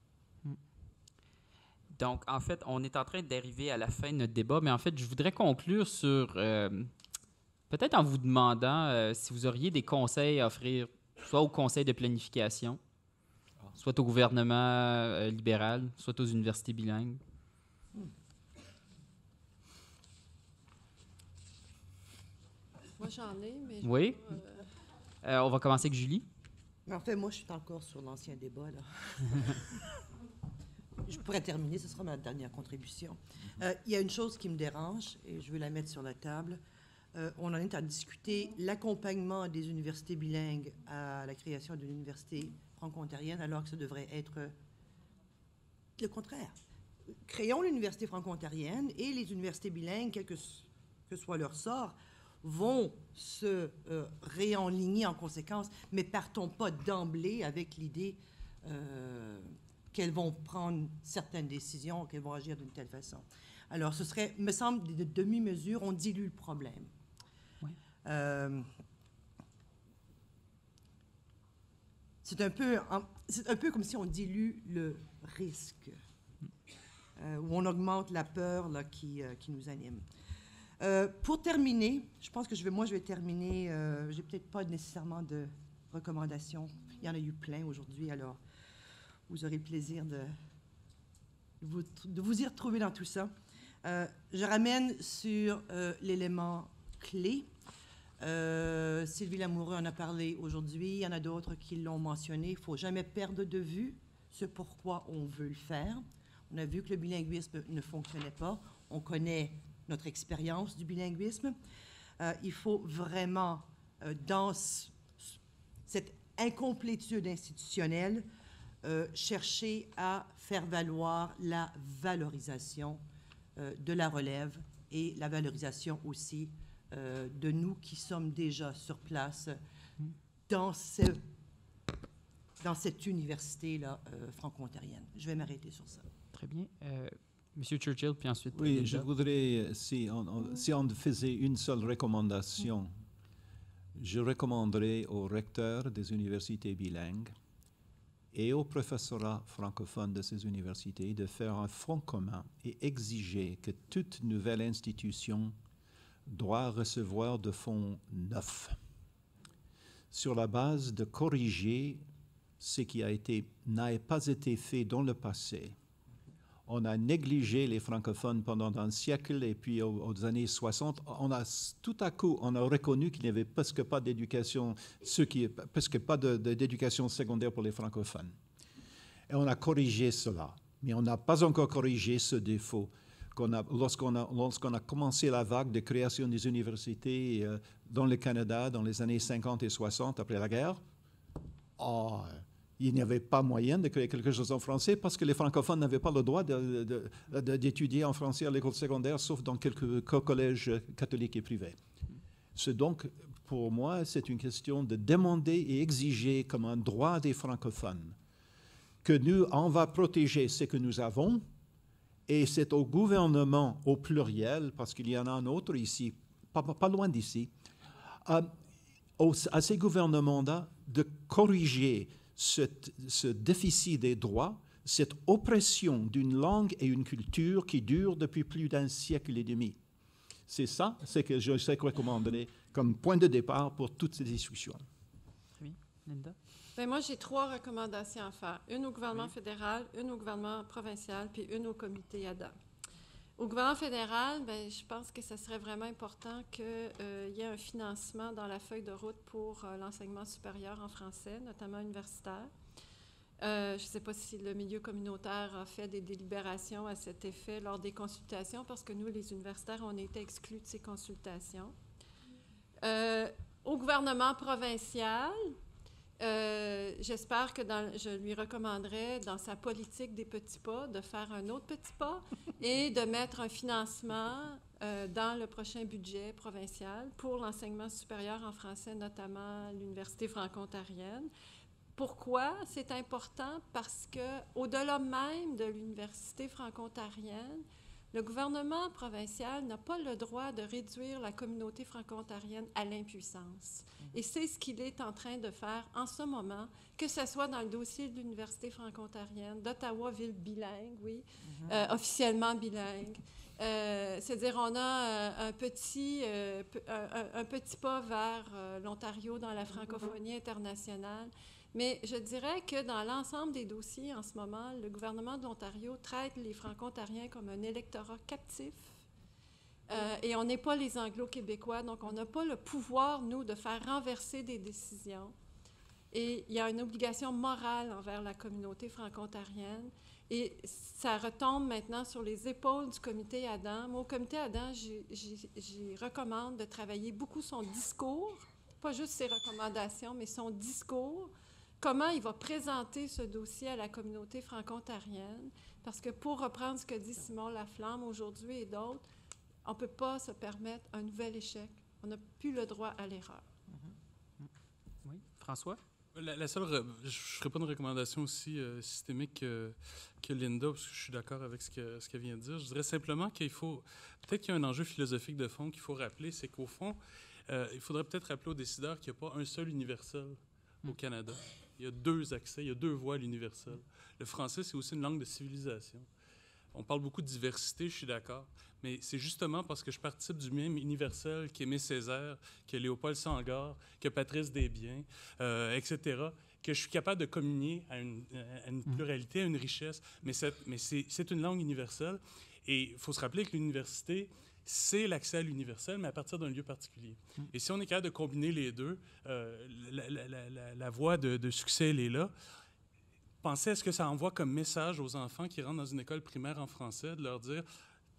Donc, en fait, on est en train d'arriver à la fin de notre débat, mais en fait, je voudrais conclure sur, euh, peut-être en vous demandant euh, si vous auriez des conseils à offrir, soit au conseil de planification, soit au gouvernement euh, libéral, soit aux universités bilingues. Moi, j'en ai, mais... Oui. Euh... Euh, on va commencer avec Julie. En fait, moi, je suis encore sur l'ancien débat, là. Je pourrais terminer, ce sera ma dernière contribution. Euh, il y a une chose qui me dérange, et je vais la mettre sur la table. Euh, on en est à discuter l'accompagnement des universités bilingues à la création d'une université franco-ontarienne, alors que ça devrait être le contraire. Créons l'université franco-ontarienne et les universités bilingues, quel que, que soit leur sort, vont se euh, réenligner en conséquence, mais partons pas d'emblée avec l'idée euh, qu'elles vont prendre certaines décisions, qu'elles vont agir d'une telle façon. Alors, ce serait, me semble, de demi-mesure, on dilue le problème. Oui. Euh, c'est un peu, c'est un peu comme si on dilue le risque, euh, ou on augmente la peur là, qui, euh, qui nous anime. Euh, pour terminer, je pense que je vais, moi, je vais terminer. Euh, j'ai peut-être pas nécessairement de recommandations. Il y en a eu plein aujourd'hui, alors vous aurez le plaisir de vous, de vous y retrouver dans tout ça. Euh, je ramène sur euh, l'élément clé. Euh, Sylvie Lamoureux en a parlé aujourd'hui. Il y en a d'autres qui l'ont mentionné. Il ne faut jamais perdre de vue ce pourquoi on veut le faire. On a vu que le bilinguisme ne fonctionnait pas. On connaît notre expérience du bilinguisme. Euh, il faut vraiment, euh, dans c- cette incomplétude institutionnelle, euh, chercher à faire valoir la valorisation euh, de la relève et la valorisation aussi euh, de nous qui sommes déjà sur place dans, ce, dans cette université-là euh, franco-ontarienne. Je vais m'arrêter sur ça. Très bien. Euh, Monsieur Churchill, puis ensuite... Oui, Linda. je voudrais, si on, on, si on faisait une seule recommandation, mm. je recommanderais aux recteurs des universités bilingues et au professorat francophone de ces universités de faire un front commun et exiger que toute nouvelle institution doit recevoir de fonds neufs, sur la base de corriger ce qui a été, n'a pas été fait dans le passé. On a négligé les francophones pendant un siècle et puis aux, aux années soixante, on a, tout à coup, on a reconnu qu'il n'y avait presque pas d'éducation, ce qui, presque pas de, de, d'éducation secondaire pour les francophones. Et on a corrigé cela, mais on n'a pas encore corrigé ce défaut. Qu'on a, lorsqu'on, a, lorsqu'on a commencé la vague de création des universités euh, dans le Canada dans les années cinquante et soixante, après la guerre, oh, il n'y avait pas moyen de créer quelque chose en français parce que les francophones n'avaient pas le droit de, de, de, d'étudier en français à l'école secondaire, sauf dans quelques collèges catholiques et privés. C'est donc, pour moi, c'est une question de demander et exiger comme un droit des francophones que nous, on va protéger ce que nous avons, et c'est au gouvernement, au pluriel, parce qu'il y en a un autre ici, pas, pas loin d'ici, à, à ces gouvernements-là de corriger Ce, ce déficit des droits, cette oppression d'une langue et une culture qui dure depuis plus d'un siècle et demi. C'est ça, c'est que je sais recommander comme point de départ pour toutes ces discussions. Oui, Linda? Bien, moi, j'ai trois recommandations à faire. Une au gouvernement oui. fédéral, une au gouvernement provincial, puis une au comité A D A. Au gouvernement fédéral, bien, je pense que ce serait vraiment important qu'il euh, y ait un financement dans la feuille de route pour euh, l'enseignement supérieur en français, notamment universitaire. Euh, je ne sais pas si le milieu communautaire a fait des délibérations à cet effet lors des consultations, parce que nous, les universitaires, on a été exclus de ces consultations. Euh, au gouvernement provincial, Euh, j'espère que dans, je lui recommanderais, dans sa politique des petits pas, de faire un autre petit pas et de mettre un financement euh, dans le prochain budget provincial pour l'enseignement supérieur en français, notamment l'Université franco-ontarienne. Pourquoi c'est important? Parce qu'au-delà même de l'Université franco-ontarienne, le gouvernement provincial n'a pas le droit de réduire la communauté franco-ontarienne à l'impuissance. Et c'est ce qu'il est en train de faire en ce moment, que ce soit dans le dossier de l'Université franco-ontarienne, d'Ottawa, ville bilingue, oui, mm-hmm. euh, officiellement bilingue. Euh, c'est-à-dire, on a euh, un, petit, euh, un, un petit pas vers euh, l'Ontario dans la francophonie internationale. Mais je dirais que dans l'ensemble des dossiers en ce moment, le gouvernement de l'Ontario traite les Franco-ontariens comme un électorat captif. Euh, et on n'est pas les Anglo-Québécois, donc on n'a pas le pouvoir, nous, de faire renverser des décisions. Et il y a une obligation morale envers la communauté franco-ontarienne. Et ça retombe maintenant sur les épaules du comité Adam. Moi, au comité Adam, j'y recommande de travailler beaucoup son discours, pas juste ses recommandations, mais son discours. Comment il va présenter ce dossier à la communauté franco-ontarienne. Parce que pour reprendre ce que dit Simon Laflamme aujourd'hui et d'autres, on ne peut pas se permettre un nouvel échec. On n'a plus le droit à l'erreur. Mm-hmm. Oui. François? La, la seule, re... je ne ferai pas une recommandation aussi euh, systémique que, que Linda, parce que je suis d'accord avec ce, que, ce qu'elle vient de dire. Je dirais simplement qu'il faut, peut-être qu'il y a un enjeu philosophique de fond qu'il faut rappeler, c'est qu'au fond, euh, il faudrait peut-être rappeler aux décideurs qu'il n'y a pas un seul universel au Canada. Il y a deux accès, il y a deux voies à l'universel. Le français, c'est aussi une langue de civilisation. On parle beaucoup de diversité, je suis d'accord, mais c'est justement parce que je participe du même universel qu'Aimé Césaire, que Léopold Senghor, que Patrice Desbiens, euh, et cetera, que je suis capable de communier à une, à une pluralité, à une richesse, mais, c'est, mais c'est, c'est une langue universelle. Et il faut se rappeler que l'université, c'est l'accès à l'universel, mais à partir d'un lieu particulier. Mm. Et si on est capable de combiner les deux, euh, la, la, la, la, la voie de, de succès, elle est là. Pensez à ce que ça envoie comme message aux enfants qui rentrent dans une école primaire en français, de leur dire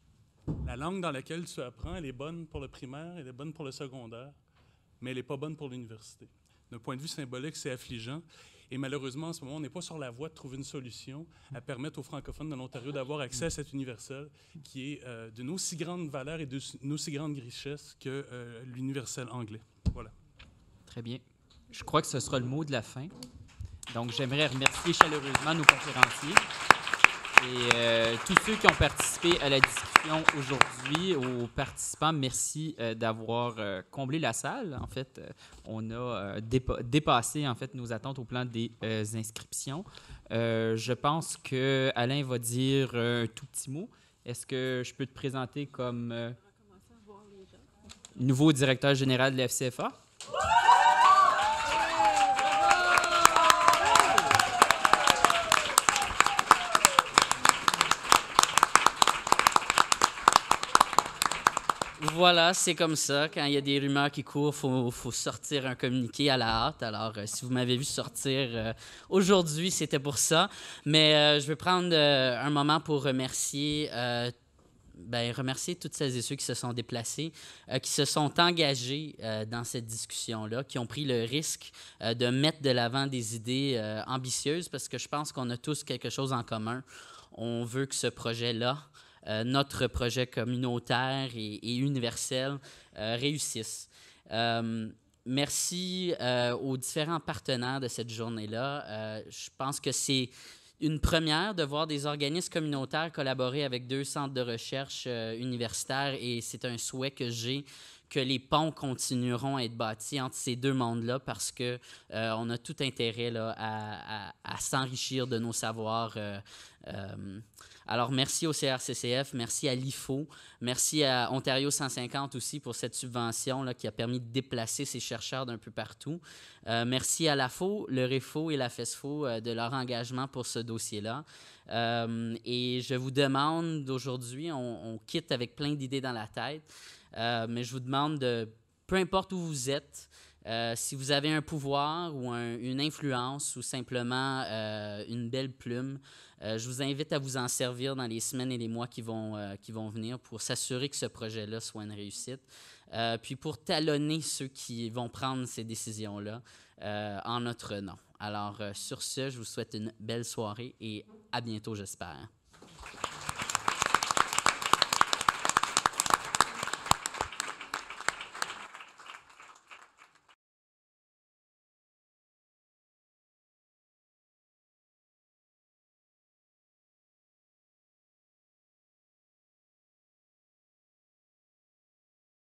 la langue dans laquelle tu apprends, elle est bonne pour le primaire, elle est bonne pour le secondaire, mais elle n'est pas bonne pour l'université. D'un point de vue symbolique, c'est affligeant. Et malheureusement, en ce moment, on n'est pas sur la voie de trouver une solution à permettre aux francophones de l'Ontario d'avoir accès à cet universel qui est euh, d'une aussi grande valeur et d'une aussi grande richesse que euh, l'universel anglais. Voilà. Très bien. Je crois que ce sera le mot de la fin. Donc, j'aimerais remercier chaleureusement nos conférenciers. Et euh, tous ceux qui ont participé à la discussion aujourd'hui, aux participants, merci euh, d'avoir euh, comblé la salle. En fait, euh, on a euh, dépa dépassé en fait nos attentes au plan des euh, inscriptions. Euh, je pense que Alain va dire un tout petit mot. Est-ce que je peux te présenter comme euh, nouveau directeur général de la F C F A? Voilà, c'est comme ça. Quand il y a des rumeurs qui courent, il faut, faut sortir un communiqué à la hâte. Alors, euh, si vous m'avez vu sortir euh, aujourd'hui, c'était pour ça. Mais euh, je veux prendre euh, un moment pour remercier, euh, ben, remercier toutes celles et ceux qui se sont déplacés, euh, qui se sont engagés euh, dans cette discussion-là, qui ont pris le risque euh, de mettre de l'avant des idées euh, ambitieuses, parce que je pense qu'on a tous quelque chose en commun. On veut que ce projet-là, Euh, notre projet communautaire et, et universel euh, réussisse. Euh, merci euh, aux différents partenaires de cette journée-là. Euh, je pense que c'est une première de voir des organismes communautaires collaborer avec deux centres de recherche euh, universitaires, et c'est un souhait que j'ai, que les ponts continueront à être bâtis entre ces deux mondes-là, parce que euh, on a tout intérêt là, à, à, à s'enrichir de nos savoirs. Euh, euh, alors, merci au C R C C F, merci à l'I F O, merci à Ontario cent cinquante aussi pour cette subvention là, qui a permis de déplacer ces chercheurs d'un peu partout. Euh, merci à l'A F O, le REFO et la FESFO euh, de leur engagement pour ce dossier-là. Euh, et je vous demande aujourd'hui, on, on quitte avec plein d'idées dans la tête, euh, mais je vous demande de, peu importe où vous êtes, Euh, si vous avez un pouvoir ou un, une influence ou simplement euh, une belle plume, euh, je vous invite à vous en servir dans les semaines et les mois qui vont, euh, qui vont venir pour s'assurer que ce projet-là soit une réussite. Euh, puis pour talonner ceux qui vont prendre ces décisions-là euh, en notre nom. Alors, euh, sur ce, je vous souhaite une belle soirée et à bientôt, j'espère.